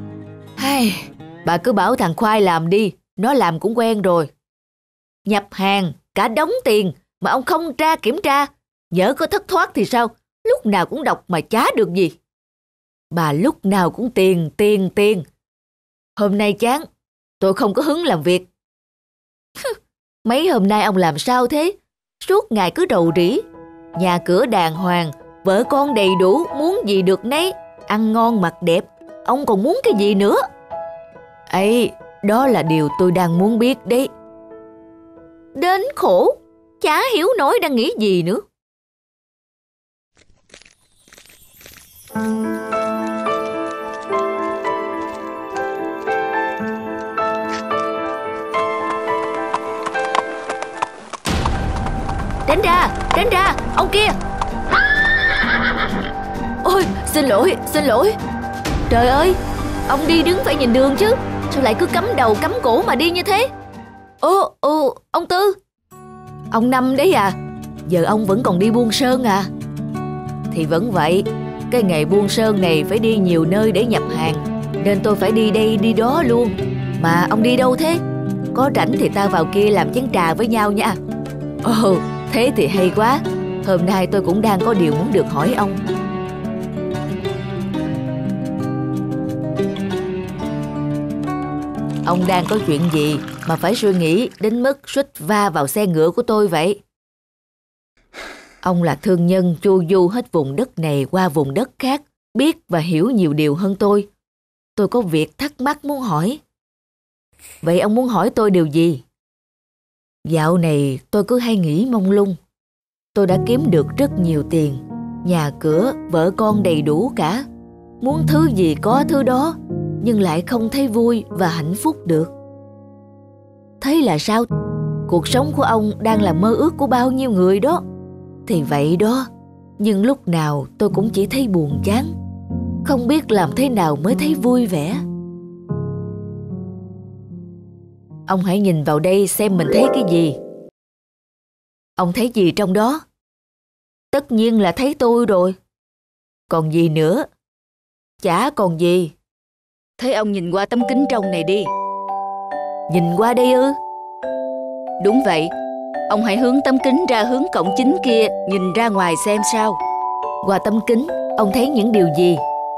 Bà cứ bảo thằng Khoai làm đi, nó làm cũng quen rồi. Nhập hàng, cả đống tiền mà ông không tra kiểm tra, nhỡ có thất thoát thì sao? Lúc nào cũng đọc mà chả được gì. Bà lúc nào cũng tiền. Hôm nay chán, tôi không có hứng làm việc. Mấy hôm nay ông làm sao thế? Suốt ngày cứ rầu rĩ. Nhà cửa đàng hoàng, vợ con đầy đủ, muốn gì được nấy, ăn ngon mặc đẹp. ông còn muốn cái gì nữa? Ấy, đó là điều tôi đang muốn biết đấy. Đến khổ, chả hiểu nổi đang nghĩ gì nữa. Tránh ra, ông kia. Ôi, xin lỗi. Trời ơi, ông đi đứng phải nhìn đường chứ, sao lại cứ cắm đầu cắm cổ mà đi như thế? Ông Tư. Ông Năm đấy à? Giờ ông vẫn còn đi buôn sơn à? Thì vẫn vậy, cái nghề buôn sơn này phải đi nhiều nơi để nhập hàng, nên tôi phải đi đây đi đó luôn. Mà ông đi đâu thế? Có rảnh thì ta vào kia làm chén trà với nhau nha. Ồ, thế thì hay quá. Hôm nay tôi cũng đang có điều muốn được hỏi ông. Ông đang có chuyện gì mà phải suy nghĩ đến mức suýt va vào xe ngựa của tôi vậy? Ông là thương nhân chu du hết vùng đất này qua vùng đất khác, biết và hiểu nhiều điều hơn tôi. Tôi có việc thắc mắc muốn hỏi. Vậy ông muốn hỏi tôi điều gì? Dạo này tôi cứ hay nghĩ mông lung. Tôi đã kiếm được rất nhiều tiền, nhà cửa, vợ con đầy đủ cả. Muốn thứ gì có thứ đó, nhưng lại không thấy vui và hạnh phúc được. Thế là sao? Cuộc sống của ông đang là mơ ước của bao nhiêu người đó. Thì vậy đó, nhưng lúc nào tôi cũng chỉ thấy buồn chán, không biết làm thế nào mới thấy vui vẻ. Ông hãy nhìn vào đây xem mình thấy cái gì. Ông thấy gì trong đó? Tất nhiên là thấy tôi rồi. Còn gì nữa? Chả còn gì. Thế ông nhìn qua tấm kính trong này đi. Nhìn qua đây ư? Đúng vậy. Ông hãy hướng tấm kính ra hướng cổng chính kia, nhìn ra ngoài xem sao. Qua tấm kính, ông thấy những điều gì?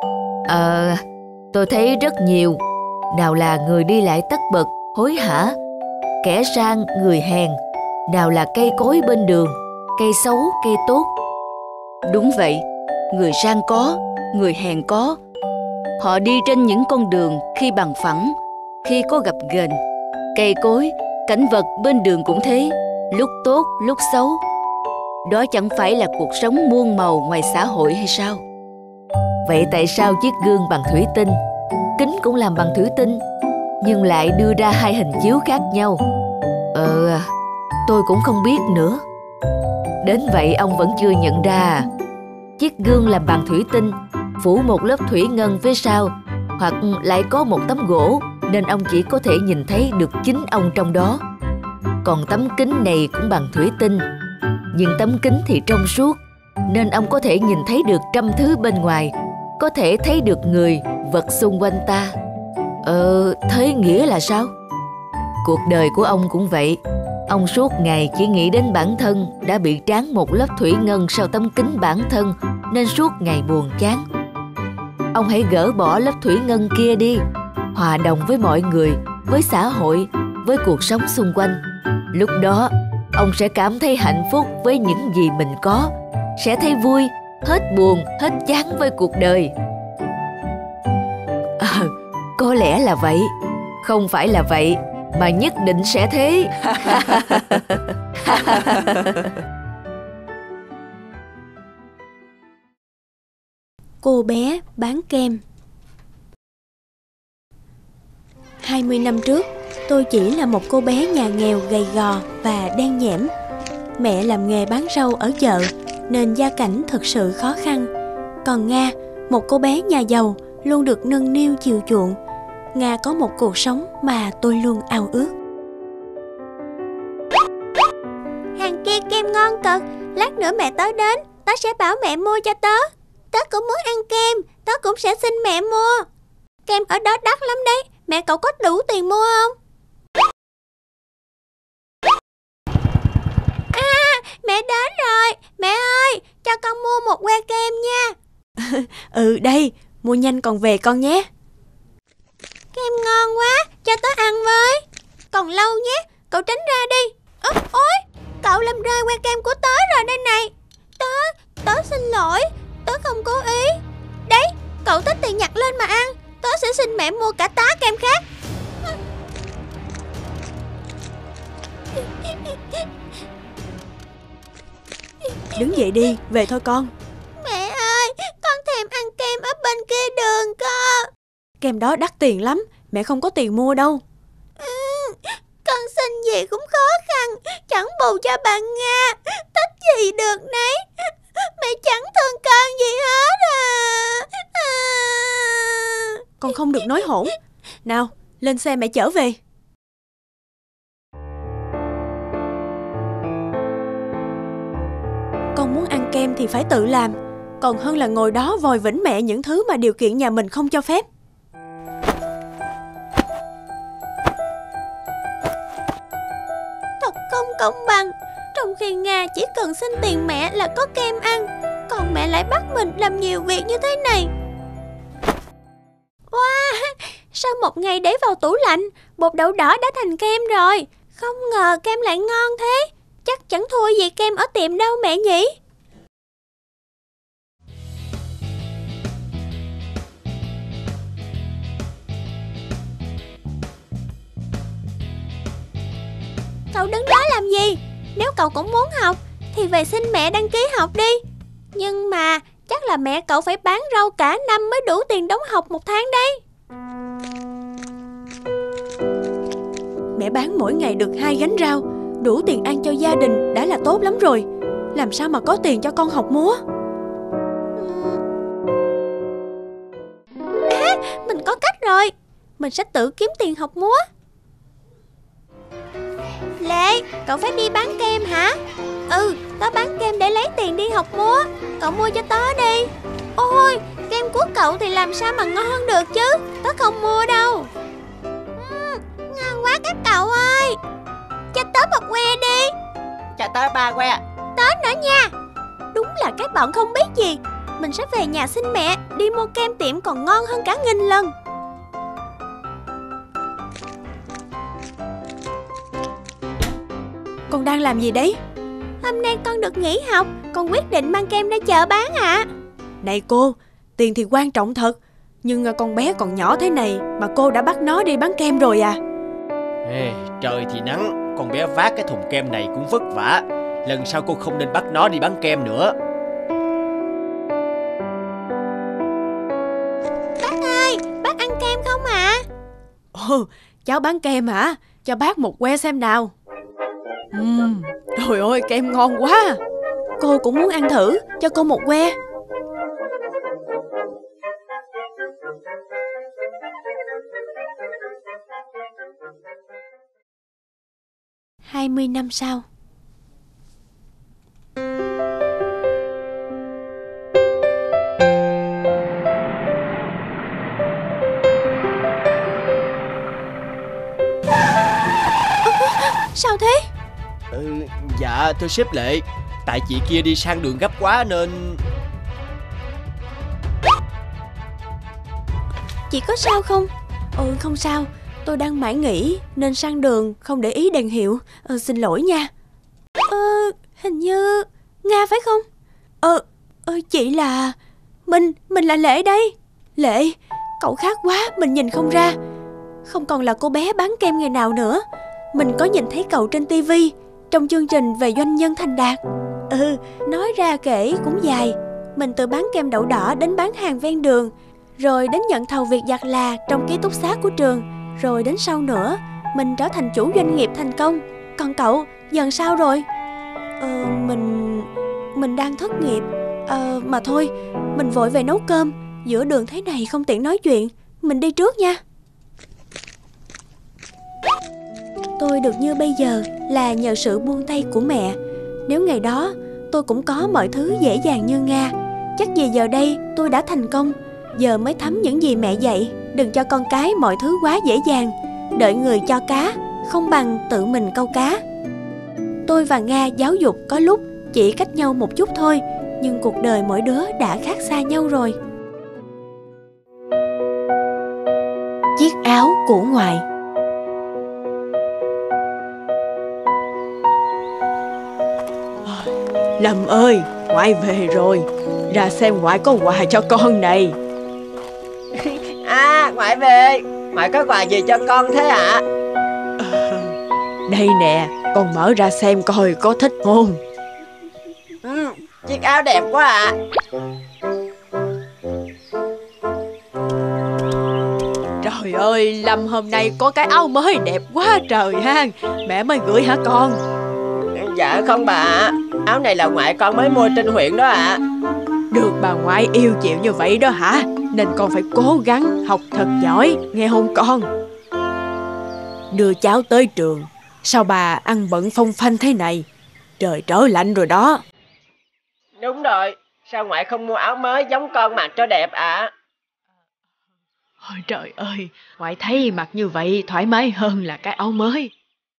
Tôi thấy rất nhiều. Nào là người đi lại tất bật, hối hả, kẻ sang, người hèn. Nào là cây cối bên đường, cây xấu, cây tốt. Đúng vậy, người sang có, người hèn có. Họ đi trên những con đường khi bằng phẳng, khi có gập ghềnh. Cây cối, cảnh vật bên đường cũng thế, lúc tốt, lúc xấu. Đó chẳng phải là cuộc sống muôn màu ngoài xã hội hay sao? Vậy tại sao chiếc gương bằng thủy tinh, kính cũng làm bằng thủy tinh, nhưng lại đưa ra hai hình chiếu khác nhau? Tôi cũng không biết nữa. Đến vậy ông vẫn chưa nhận ra à? Chiếc gương làm bằng thủy tinh, phủ một lớp thủy ngân phía sau, hoặc lại có một tấm gỗ, nên ông chỉ có thể nhìn thấy được chính ông trong đó. Còn tấm kính này cũng bằng thủy tinh, nhưng tấm kính thì trong suốt, nên ông có thể nhìn thấy được trăm thứ bên ngoài, có thể thấy được người, vật xung quanh ta. Thế nghĩa là sao? Cuộc đời của ông cũng vậy. Ông suốt ngày chỉ nghĩ đến bản thân đã bị tráng một lớp thủy ngân sau tấm kính bản thân, nên suốt ngày buồn chán. Ông hãy gỡ bỏ lớp thủy ngân kia đi, hòa đồng với mọi người, với xã hội, với cuộc sống xung quanh. Lúc đó, ông sẽ cảm thấy hạnh phúc với những gì mình có, sẽ thấy vui, hết buồn, hết chán với cuộc đời. Có lẽ là vậy. Không phải là vậy, mà nhất định sẽ thế. Cô bé bán kem. 20 năm trước, tôi chỉ là một cô bé nhà nghèo gầy gò và đen nhẽm. Mẹ làm nghề bán rau ở chợ nên gia cảnh thực sự khó khăn. Còn Nga, một cô bé nhà giàu, luôn được nâng niu chiều chuộng. Nga có một cuộc sống mà tôi luôn ao ước. Hàng kia kem ngon cực, lát nữa mẹ tớ đến, tớ sẽ bảo mẹ mua cho tớ. Tớ cũng muốn ăn kem, tớ cũng sẽ xin mẹ mua. Kem ở đó đắt lắm đấy, mẹ cậu có đủ tiền mua không? Mẹ đến rồi, mẹ ơi, cho con mua một que kem nha. Đây, mua nhanh còn về con nhé. Kem ngon quá, cho tớ ăn với. Còn lâu nhé, cậu tránh ra đi. Ôi, cậu làm rơi que kem của tớ rồi đây này. Tớ xin lỗi, tớ không cố ý. Đấy, cậu thích thì nhặt lên mà ăn. Tớ tớ sẽ xin mẹ mua cả tá kem khác. Đứng dậy đi, về thôi con. Mẹ ơi, con thèm ăn kem ở bên kia đường cơ. Kem đó đắt tiền lắm, mẹ không có tiền mua đâu. Con xin gì cũng khó khăn, chẳng bù cho bà Nga, thích gì được nấy. Mẹ chẳng thương con gì hết à. Con không được nói hỗn. Nào, lên xe mẹ chở về. Con muốn ăn kem thì phải tự làm, còn hơn là ngồi đó vòi vĩnh mẹ những thứ mà điều kiện nhà mình không cho phép. Thật không công bằng. Trong khi Nga chỉ cần xin tiền mẹ là có kem ăn, còn mẹ lại bắt mình làm nhiều việc như thế này. Wow, sau một ngày để vào tủ lạnh, bột đậu đỏ đã thành kem rồi. Không ngờ kem lại ngon thế. Chắc chẳng thua gì kem ở tiệm đâu mẹ nhỉ? Cậu đứng đó làm gì? Nếu cậu cũng muốn học thì về xin mẹ đăng ký học đi. Nhưng mà chắc là mẹ cậu phải bán rau cả năm mới đủ tiền đóng học một tháng đấy. Mẹ bán mỗi ngày được 2 gánh rau, đủ tiền ăn cho gia đình đã là tốt lắm rồi. Làm sao mà có tiền cho con học múa? À, mình có cách rồi. Mình sẽ tự kiếm tiền học múa. Lệ, cậu phải đi bán kem hả? Ừ, tớ bán kem để lấy tiền đi học múa. Cậu mua cho tớ đi. Ôi, kem của cậu thì làm sao mà ngon được chứ. Tớ không mua đâu. Ngon quá các cậu ơi. Cho tớ một que đi. Cho tớ 3 que. Tớ nữa nha. Đúng là các bọn không biết gì. Mình sẽ về nhà xin mẹ đi mua kem tiệm còn ngon hơn cả nghìn lần. Con đang làm gì đấy? Hôm nay con được nghỉ học, con quyết định mang kem ra chợ bán ạ. Này cô, tiền thì quan trọng thật, nhưng con bé còn nhỏ thế này mà cô đã bắt nó đi bán kem rồi à? Ê, trời thì nắng, con bé vác cái thùng kem này cũng vất vả. Lần sau cô không nên bắt nó đi bán kem nữa. Bác ơi, bác ăn kem không ạ? Ồ, cháu bán kem hả? Cho bác một que xem nào. Trời ơi, kem ngon quá. Cô cũng muốn ăn thử, cho cô một que. Hai 20 năm sau. Sao thế? Dạ thưa sếp Lệ, tại chị kia đi sang đường gấp quá nên... Chị có sao không? Không sao, tôi đang mải nghỉ nên sang đường không để ý đèn hiệu. Xin lỗi nha. Hình như Nga phải không? Chị là... Mình là Lệ đây. Lệ, cậu khác quá, mình nhìn không ra. Không còn là cô bé bán kem ngày nào nữa. Mình có nhìn thấy cậu trên tivi trong chương trình về doanh nhân thành đạt. Nói ra kể cũng dài. Mình từ bán kem đậu đỏ đến bán hàng ven đường, rồi đến nhận thầu việc giặt là trong ký túc xá của trường, rồi đến sau nữa mình trở thành chủ doanh nghiệp thành công. Còn cậu, dần sao rồi? Mình đang thất nghiệp. Mà thôi, mình vội về nấu cơm. Giữa đường thế này không tiện nói chuyện. Mình đi trước nha. Tôi được như bây giờ là nhờ sự buông tay của mẹ. Nếu ngày đó tôi cũng có mọi thứ dễ dàng như Nga, chắc gì giờ đây tôi đã thành công. Giờ mới thấm những gì mẹ dạy. Đừng cho con cái mọi thứ quá dễ dàng. Đợi người cho cá không bằng tự mình câu cá. Tôi và Nga giáo dục có lúc chỉ cách nhau một chút thôi, nhưng cuộc đời mỗi đứa đã khác xa nhau rồi. Chiếc áo của ngoại. Lâm ơi, ngoại về rồi. Ra xem ngoại có quà cho con này. Ngoại ngoại về. Ngoại có quà gì cho con thế ạ? Đây nè, con mở ra xem coi có thích không. Chiếc áo đẹp quá ạ. Trời ơi, Lâm hôm nay có cái áo mới đẹp quá trời ha. Mẹ mới gửi hả con? Dạ không bà ạ. Áo này là ngoại con mới mua trên huyện đó ạ. Được bà ngoại yêu chịu như vậy đó hả? Nên con phải cố gắng học thật giỏi, nghe không con? Đưa cháu tới trường, sao bà ăn bận phong phanh thế này? Trời trở lạnh rồi đó. Đúng rồi, sao ngoại không mua áo mới giống con mặc cho đẹp ạ? Ôi trời ơi, ngoại thấy mặc như vậy thoải mái hơn là cái áo mới.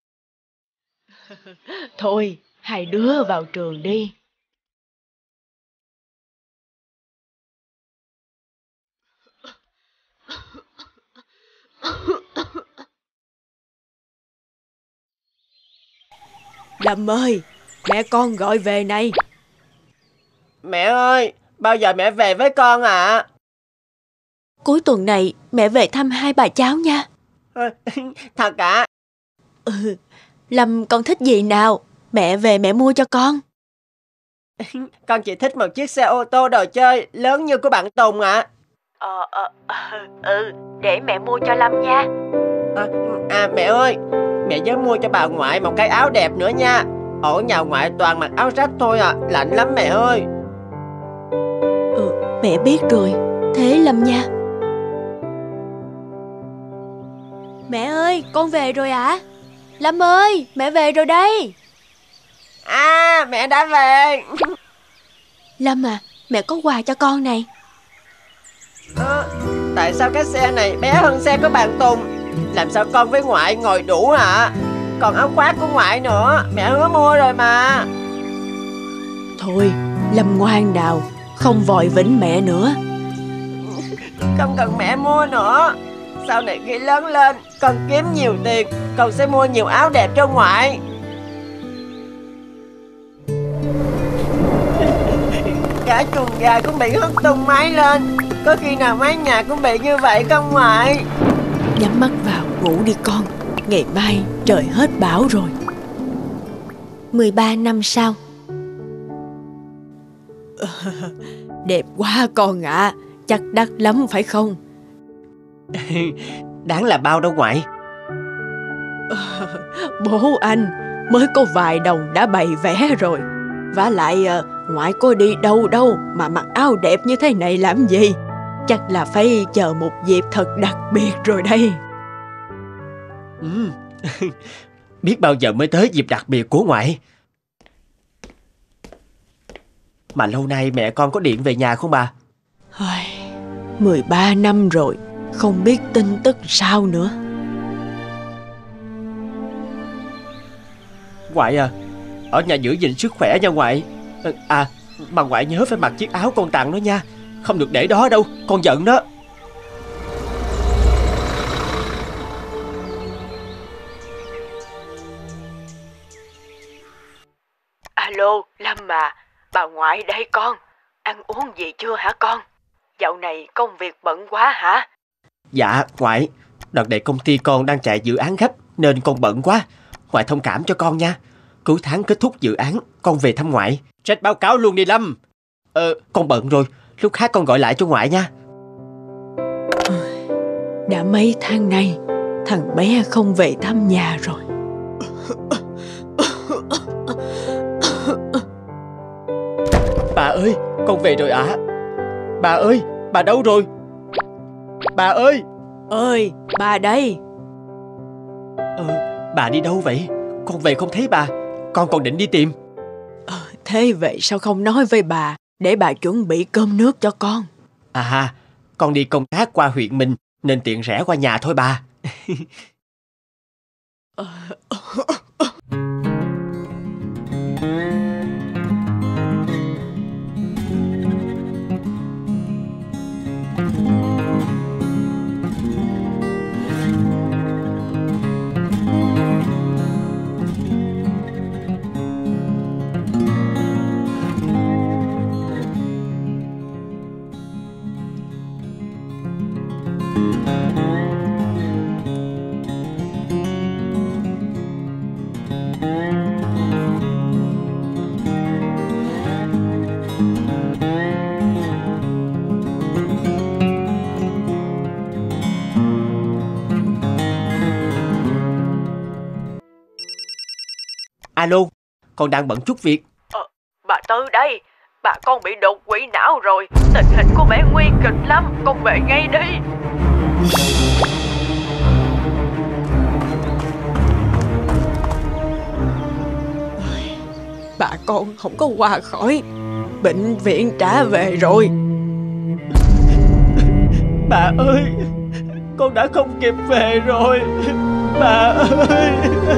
Thôi, hai đứa vào trường đi. Lâm ơi, mẹ con gọi về này. Mẹ ơi, bao giờ mẹ về với con ạ? Cuối tuần này mẹ về thăm hai bà cháu nha. Thật ạ? Lâm con thích gì nào? Mẹ về mẹ mua cho con. Con chỉ thích một chiếc xe ô tô đồ chơi lớn như của bạn Tùng ạ. Để mẹ mua cho Lâm nha. Mẹ ơi, mẹ nhớ mua cho bà ngoại một cái áo đẹp nữa nha. Ở nhà ngoại toàn mặc áo rách thôi à, lạnh lắm mẹ ơi. Mẹ biết rồi, thế Lâm nha. Mẹ ơi, con về rồi ạ. Lâm ơi, mẹ về rồi đây. Mẹ đã về. Lâm à, mẹ có quà cho con này. Tại sao cái xe này bé hơn xe của bạn Tùng? Làm sao con với ngoại ngồi đủ hả? Còn áo khoác của ngoại nữa, mẹ hứa mua rồi mà. Thôi, Lâm ngoan nào, không vội vĩnh mẹ nữa. Không cần mẹ mua nữa. Sau này khi lớn lên, con kiếm nhiều tiền, con sẽ mua nhiều áo đẹp cho ngoại. Cả chuồng gà cũng bị hất tung mái lên. Có khi nào mái nhà cũng bị như vậy không ngoại? Nhắm mắt vào ngủ đi con. Ngày mai trời hết bão rồi. 13 năm sau. Đẹp quá con ạ. Chắc đắt lắm phải không? Đáng là bao đâu ngoại. Bố anh mới có vài đồng đã bày vẽ rồi. Vả lại ngoại có đi đâu đâu mà mặc áo đẹp như thế này làm gì? Chắc là phải chờ một dịp thật đặc biệt rồi đây. Biết bao giờ mới tới dịp đặc biệt của ngoại. Mà lâu nay mẹ con có điện về nhà không bà? 13 năm rồi, không biết tin tức sao nữa. Ngoại à, ở nhà giữ gìn sức khỏe nha ngoại. Mà ngoại nhớ phải mặc chiếc áo con tặng nó nha. Không được để đó đâu, con giận đó. Alo, Lâm à, bà ngoại đây con. Ăn uống gì chưa hả con? Dạo này công việc bận quá hả? Dạ, ngoại, đợt này công ty con đang chạy dự án gấp nên con bận quá. Ngoại thông cảm cho con nha. Cuối tháng kết thúc dự án, con về thăm ngoại. Trách báo cáo luôn đi Lâm. Con bận rồi, lúc khác con gọi lại cho ngoại nha. Đã mấy tháng nay, thằng bé không về thăm nhà rồi. Bà ơi, con về rồi ạ. Bà ơi, bà đâu rồi? Bà ơi! Ơi, bà đây. Bà đi đâu vậy? Con về không thấy bà. Con còn định đi tìm. Thế vậy sao không nói với bà, để bà chuẩn bị cơm nước cho con? Con đi công tác qua huyện mình nên tiện rẽ qua nhà thôi bà. Alo, con đang bận chút việc. Bà Tư đây. Bà con bị đột quỵ não rồi. Tình hình của mẹ nguy kịch lắm. Con về ngay đi. Bà con không có qua khỏi. Bệnh viện trả về rồi. Bà ơi, con đã không kịp về rồi. Bà ơi.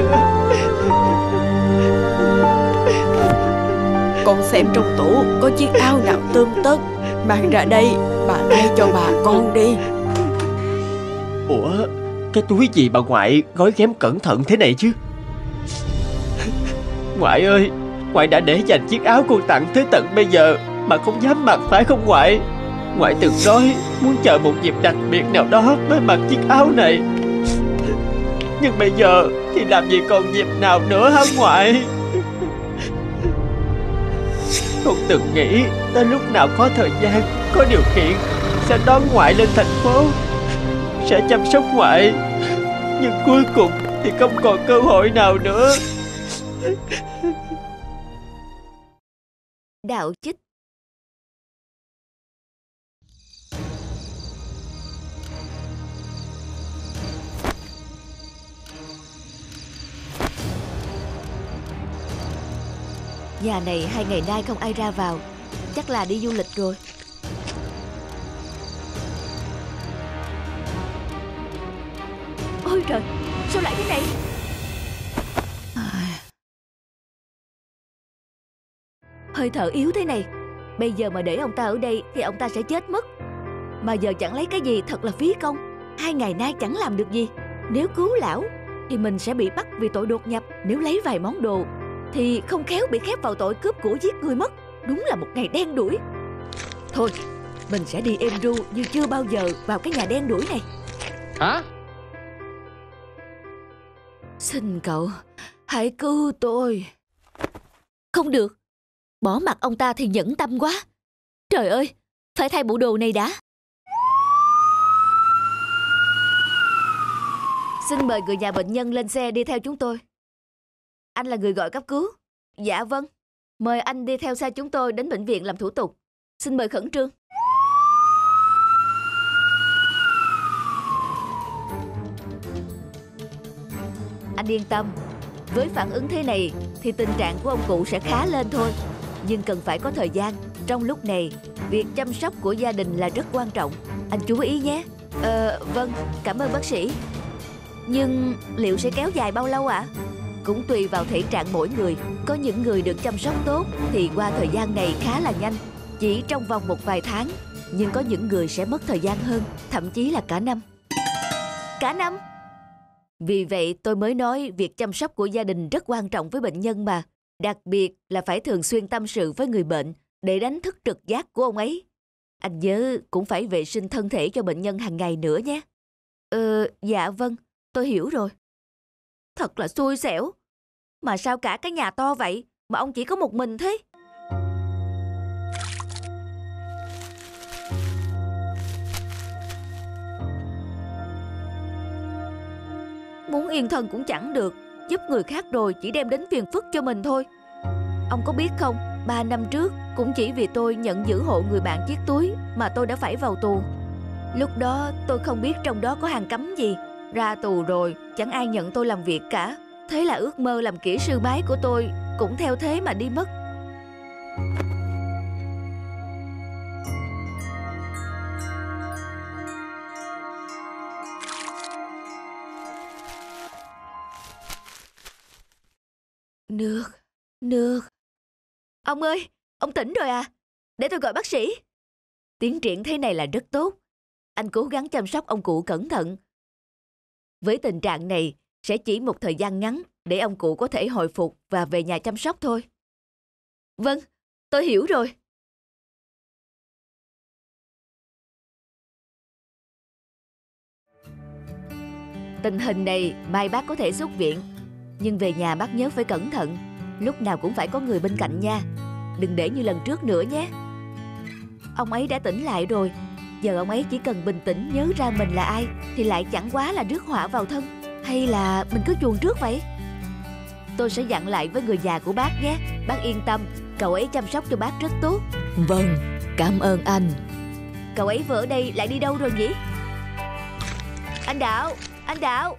Con xem trong tủ có chiếc áo nào tươm tất, mang ra đây bà thay cho bà con đi. Ủa, cái túi gì bà ngoại gói ghém cẩn thận thế này chứ? Ngoại ơi, ngoại đã để dành chiếc áo con tặng tới tận bây giờ mà không dám mặc phải không ngoại? Ngoại từng nói muốn chờ một dịp đặc biệt nào đó mới mặc chiếc áo này. Nhưng bây giờ thì làm gì còn dịp nào nữa hả ngoại? Con từng nghĩ tới lúc nào có thời gian, có điều kiện sẽ đón ngoại lên thành phố, sẽ chăm sóc ngoại. Nhưng cuối cùng thì không còn cơ hội nào nữa. Đạo chích. Nhà này 2 ngày nay không ai ra vào, chắc là đi du lịch rồi. Ôi trời, sao lại thế này? Hơi thở yếu thế này, bây giờ mà để ông ta ở đây thì ông ta sẽ chết mất. Mà giờ chẳng lấy cái gì, thật là phí công. 2 ngày nay chẳng làm được gì. Nếu cứu lão thì mình sẽ bị bắt vì tội đột nhập. Nếu lấy vài món đồ thì không khéo bị khép vào tội cướp của giết người mất. Đúng là một ngày đen đủi. Thôi, mình sẽ đi êm ru như chưa bao giờ vào cái nhà đen đủi này. Hả? Xin cậu, hãy cứu tôi. Không được, bỏ mặc ông ta thì nhẫn tâm quá. Trời ơi, phải thay bộ đồ này đã. Xin mời người nhà bệnh nhân lên xe đi theo chúng tôi. Anh là người gọi cấp cứu. Dạ vâng. Mời anh đi theo xe chúng tôi đến bệnh viện làm thủ tục. Xin mời khẩn trương. Anh yên tâm, với phản ứng thế này thì tình trạng của ông cụ sẽ khá lên thôi. Nhưng cần phải có thời gian. Trong lúc này, việc chăm sóc của gia đình là rất quan trọng. Anh chú ý nhé. Vâng, cảm ơn bác sĩ. Nhưng liệu sẽ kéo dài bao lâu ạ? Cũng tùy vào thể trạng mỗi người. Có những người được chăm sóc tốt thì qua thời gian này khá là nhanh, chỉ trong vòng một vài tháng. Nhưng có những người sẽ mất thời gian hơn, thậm chí là cả năm. Cả năm? Vì vậy tôi mới nói việc chăm sóc của gia đình rất quan trọng với bệnh nhân mà. Đặc biệt là phải thường xuyên tâm sự với người bệnh để đánh thức trực giác của ông ấy. Anh nhớ cũng phải vệ sinh thân thể cho bệnh nhân hàng ngày nữa nhé. Dạ vâng, tôi hiểu rồi. Thật là xui xẻo. Mà sao cả cái nhà to vậy mà ông chỉ có một mình thế? Muốn yên thân cũng chẳng được, giúp người khác rồi chỉ đem đến phiền phức cho mình thôi. Ông có biết không, 3 năm trước cũng chỉ vì tôi nhận giữ hộ người bạn chiếc túi mà tôi đã phải vào tù. Lúc đó tôi không biết trong đó có hàng cấm gì. Ra tù rồi chẳng ai nhận tôi làm việc cả. Thế là ước mơ làm kỹ sư máy của tôi cũng theo thế mà đi mất. Nước. Ông ơi, ông tỉnh rồi à? Để tôi gọi bác sĩ. Tiến triển thế này là rất tốt. Anh cố gắng chăm sóc ông cụ cẩn thận. Với tình trạng này, sẽ chỉ một thời gian ngắn để ông cụ có thể hồi phục và về nhà chăm sóc thôi. Vâng, tôi hiểu rồi. Tình hình này mai bác có thể xuất viện. Nhưng về nhà bác nhớ phải cẩn thận. Lúc nào cũng phải có người bên cạnh nha. Đừng để như lần trước nữa nhé. Ông ấy đã tỉnh lại rồi. Giờ ông ấy chỉ cần bình tĩnh nhớ ra mình là ai thì lại chẳng quá là rước họa vào thân. Hay là mình cứ chuồn trước vậy? tôi sẽ dặn lại với người già của bác nhé. Bác yên tâm, cậu ấy chăm sóc cho bác rất tốt. Vâng, cảm ơn anh. Cậu ấy vừa ở đây lại đi đâu rồi nhỉ? Anh Đạo, anh Đạo.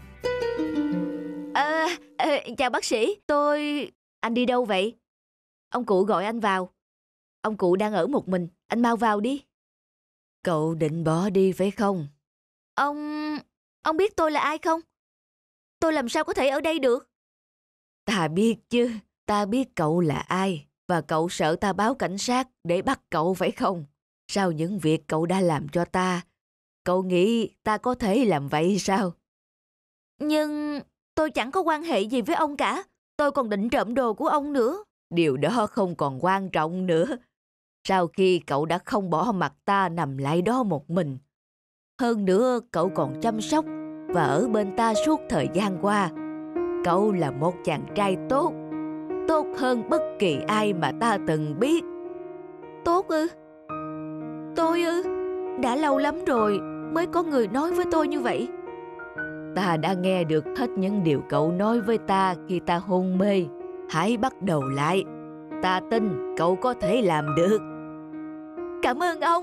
Chào bác sĩ, Anh đi đâu vậy? Ông cụ gọi anh vào. Ông cụ đang ở một mình, anh mau vào đi. Cậu định bỏ đi phải không? Ông biết tôi là ai không? Tôi làm sao có thể ở đây được? Ta biết chứ, ta biết cậu là ai. Và cậu sợ ta báo cảnh sát để bắt cậu phải không? Sau những việc cậu đã làm cho ta, cậu nghĩ ta có thể làm vậy sao? Nhưng tôi chẳng có quan hệ gì với ông cả. Tôi còn định trộm đồ của ông nữa. Điều đó không còn quan trọng nữa. Sau khi cậu đã không bỏ mặc ta nằm lại đó một mình. Hơn nữa cậu còn chăm sóc và ở bên ta suốt thời gian qua. Cậu là một chàng trai tốt, tốt hơn bất kỳ ai mà ta từng biết. Tốt ư? Tôi ư? Đã lâu lắm rồi mới có người nói với tôi như vậy. Ta đã nghe được hết những điều cậu nói với ta khi ta hôn mê. Hãy bắt đầu lại. Ta tin cậu có thể làm được. Cảm ơn ông.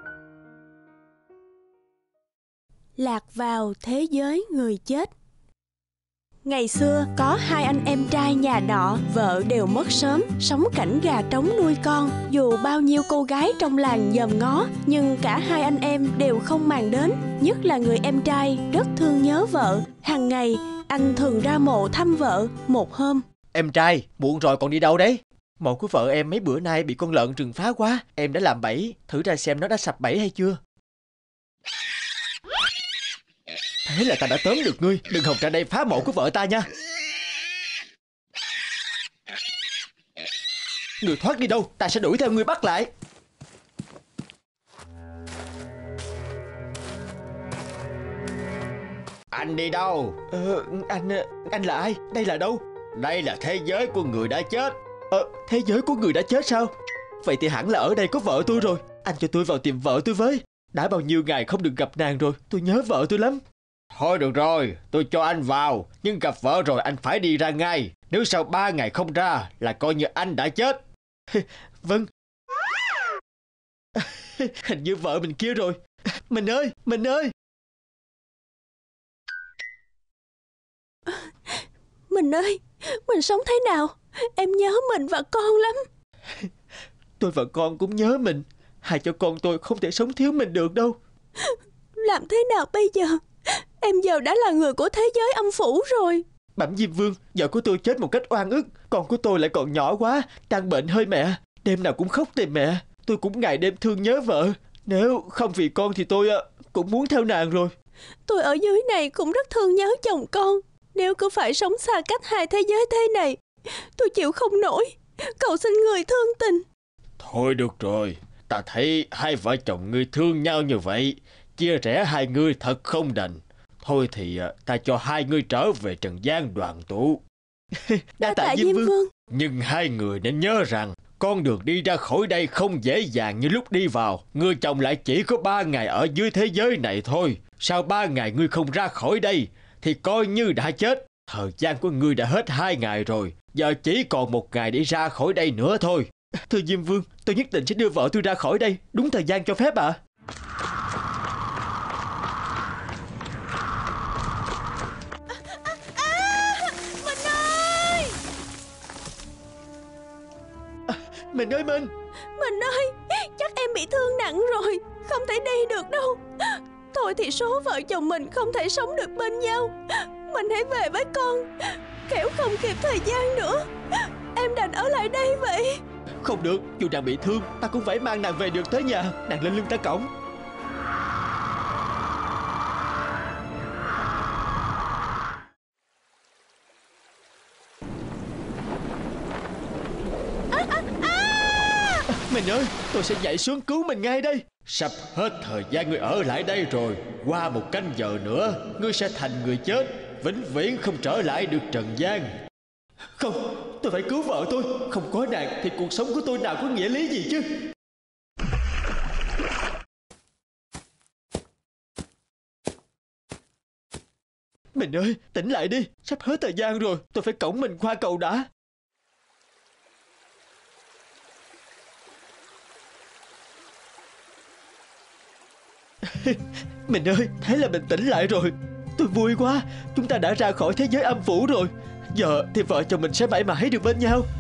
Lạc vào thế giới người chết. Ngày xưa có hai anh em trai nhà nọ, vợ đều mất sớm, sống cảnh gà trống nuôi con. Dù bao nhiêu cô gái trong làng dòm ngó, nhưng cả hai anh em đều không màng đến. Nhất là người em trai rất thương nhớ vợ. Hàng ngày anh thường ra mộ thăm vợ. Một hôm: Em trai, muộn rồi còn đi đâu đấy? Mộ của vợ em mấy bữa nay bị con lợn rừng phá quá. Em đã làm bẫy, thử ra xem nó đã sập bẫy hay chưa. Thế là ta đã tóm được ngươi. Đừng hòng ra đây phá mộ của vợ ta nha. Ngươi thoát đi đâu, ta sẽ đuổi theo ngươi bắt lại. Anh đi đâu? Anh là ai? Đây là đâu? Đây là thế giới của người đã chết. Thế giới của người đã chết sao? Vậy thì hẳn là ở đây có vợ tôi rồi. Anh cho tôi vào tìm vợ tôi với. Đã bao nhiêu ngày không được gặp nàng rồi. Tôi nhớ vợ tôi lắm. Thôi được rồi, tôi cho anh vào. Nhưng gặp vợ rồi anh phải đi ra ngay. Nếu sau 3 ngày không ra là coi như anh đã chết. Vâng. Hình như vợ mình kia rồi. Mình ơi, mình ơi. Mình ơi, mình sống thế nào? Em nhớ mình và con lắm. Tôi và con cũng nhớ mình. Hai cho con tôi không thể sống thiếu mình được đâu. Làm thế nào bây giờ? Em giờ đã là người của thế giới âm phủ rồi. Bẩm Diêm Vương, vợ của tôi chết một cách oan ức. Con của tôi lại còn nhỏ quá, đang bệnh hơi mẹ. Đêm nào cũng khóc tìm mẹ. Tôi cũng ngày đêm thương nhớ vợ. Nếu không vì con thì tôi cũng muốn theo nàng rồi. Tôi ở dưới này cũng rất thương nhớ chồng con. Nếu cứ phải sống xa cách hai thế giới thế này, tôi chịu không nổi. Cầu xin người thương tình. Thôi được rồi, ta thấy hai vợ chồng ngươi thương nhau như vậy, chia rẽ hai ngươi thật không đành. Thôi thì ta cho hai ngươi trở về trần gian đoàn tụ. Đa tạ Diêm Vương. Nhưng hai người nên nhớ rằng con đường đi ra khỏi đây không dễ dàng như lúc đi vào. Ngươi chồng lại chỉ có 3 ngày ở dưới thế giới này thôi. Sau 3 ngày ngươi không ra khỏi đây thì coi như đã chết. Thời gian của ngươi đã hết 2 ngày rồi. Giờ chỉ còn 1 ngày để ra khỏi đây nữa thôi. Thưa Diêm Vương, tôi nhất định sẽ đưa vợ tôi ra khỏi đây, đúng thời gian cho phép ạ. Mình ơi! Mình ơi, Mình ơi, chắc em bị thương nặng rồi, không thể đi được đâu. Thôi thì số vợ chồng mình không thể sống được bên nhau. Mình hãy về với con, kẻo không kịp thời gian nữa. Em đành ở lại đây vậy. Không được, dù nàng bị thương, ta cũng phải mang nàng về được tới nhà. Nàng lên lưng ta cõng. Mình ơi, tôi sẽ nhảy xuống cứu mình ngay đây. Sắp hết thời gian ngươi ở lại đây rồi. Qua 1 canh giờ nữa, ngươi sẽ thành người chết, vĩnh viễn không trở lại được trần gian. Không, tôi phải cứu vợ tôi. Không có nàng thì cuộc sống của tôi nào có nghĩa lý gì chứ. Mình ơi, tỉnh lại đi, sắp hết thời gian rồi, tôi phải cõng mình qua cầu đã. Mình ơi, thế là mình tỉnh lại rồi. Tôi vui quá, chúng ta đã ra khỏi thế giới âm phủ rồi. Giờ thì vợ chồng mình sẽ mãi mãi được bên nhau.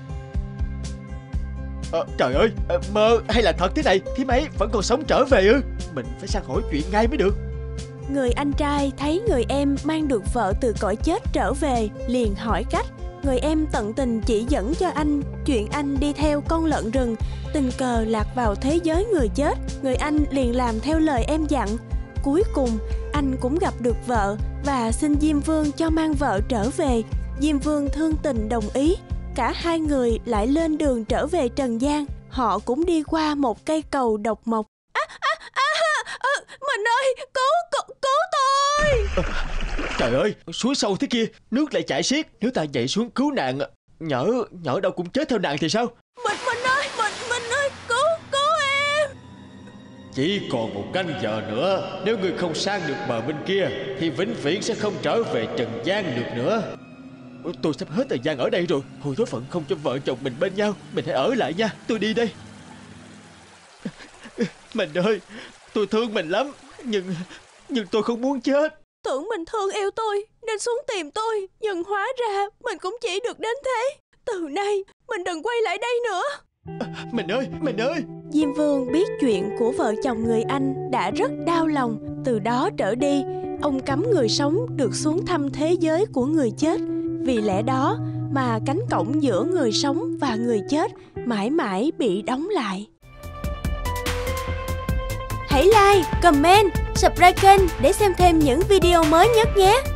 Trời ơi, mơ hay là thật thế này? Thím ấy vẫn còn sống trở về ư? Mình phải sang hỏi chuyện ngay mới được. Người anh trai thấy người em mang được vợ từ cõi chết trở về, liền hỏi cách. Người em tận tình chỉ dẫn cho anh chuyện anh đi theo con lợn rừng, tình cờ lạc vào thế giới người chết. Người anh liền làm theo lời em dặn. Cuối cùng anh cũng gặp được vợ và xin Diêm Vương cho mang vợ trở về. Diêm Vương thương tình đồng ý. Cả hai người lại lên đường trở về trần gian. Họ cũng đi qua một cây cầu độc mộc. Mình ơi, cứu tôi! Trời ơi, suối sâu thế kia, nước lại chảy xiết. Nếu ta nhảy xuống cứu nạn, nhỡ đâu cũng chết theo nạn thì sao? Mình ơi, cứu em! Chỉ còn 1 canh giờ nữa. Nếu ngươi không sang được bờ bên kia thì vĩnh viễn sẽ không trở về trần gian được nữa. Tôi sắp hết thời gian ở đây rồi. Hồi số phận không cho vợ chồng mình bên nhau. Mình hãy ở lại nha, tôi đi đây. Mình ơi, tôi thương mình lắm. Nhưng tôi không muốn chết. Tưởng mình thương yêu tôi nên xuống tìm tôi, nhưng hóa ra mình cũng chỉ được đến thế. Từ nay mình đừng quay lại đây nữa. Mình ơi! Diêm Vương biết chuyện của vợ chồng người anh đã rất đau lòng. Từ đó trở đi, ông cấm người sống được xuống thăm thế giới của người chết. Vì lẽ đó mà cánh cổng giữa người sống và người chết mãi mãi bị đóng lại. Hãy like, comment, subscribe kênh để xem thêm những video mới nhất nhé!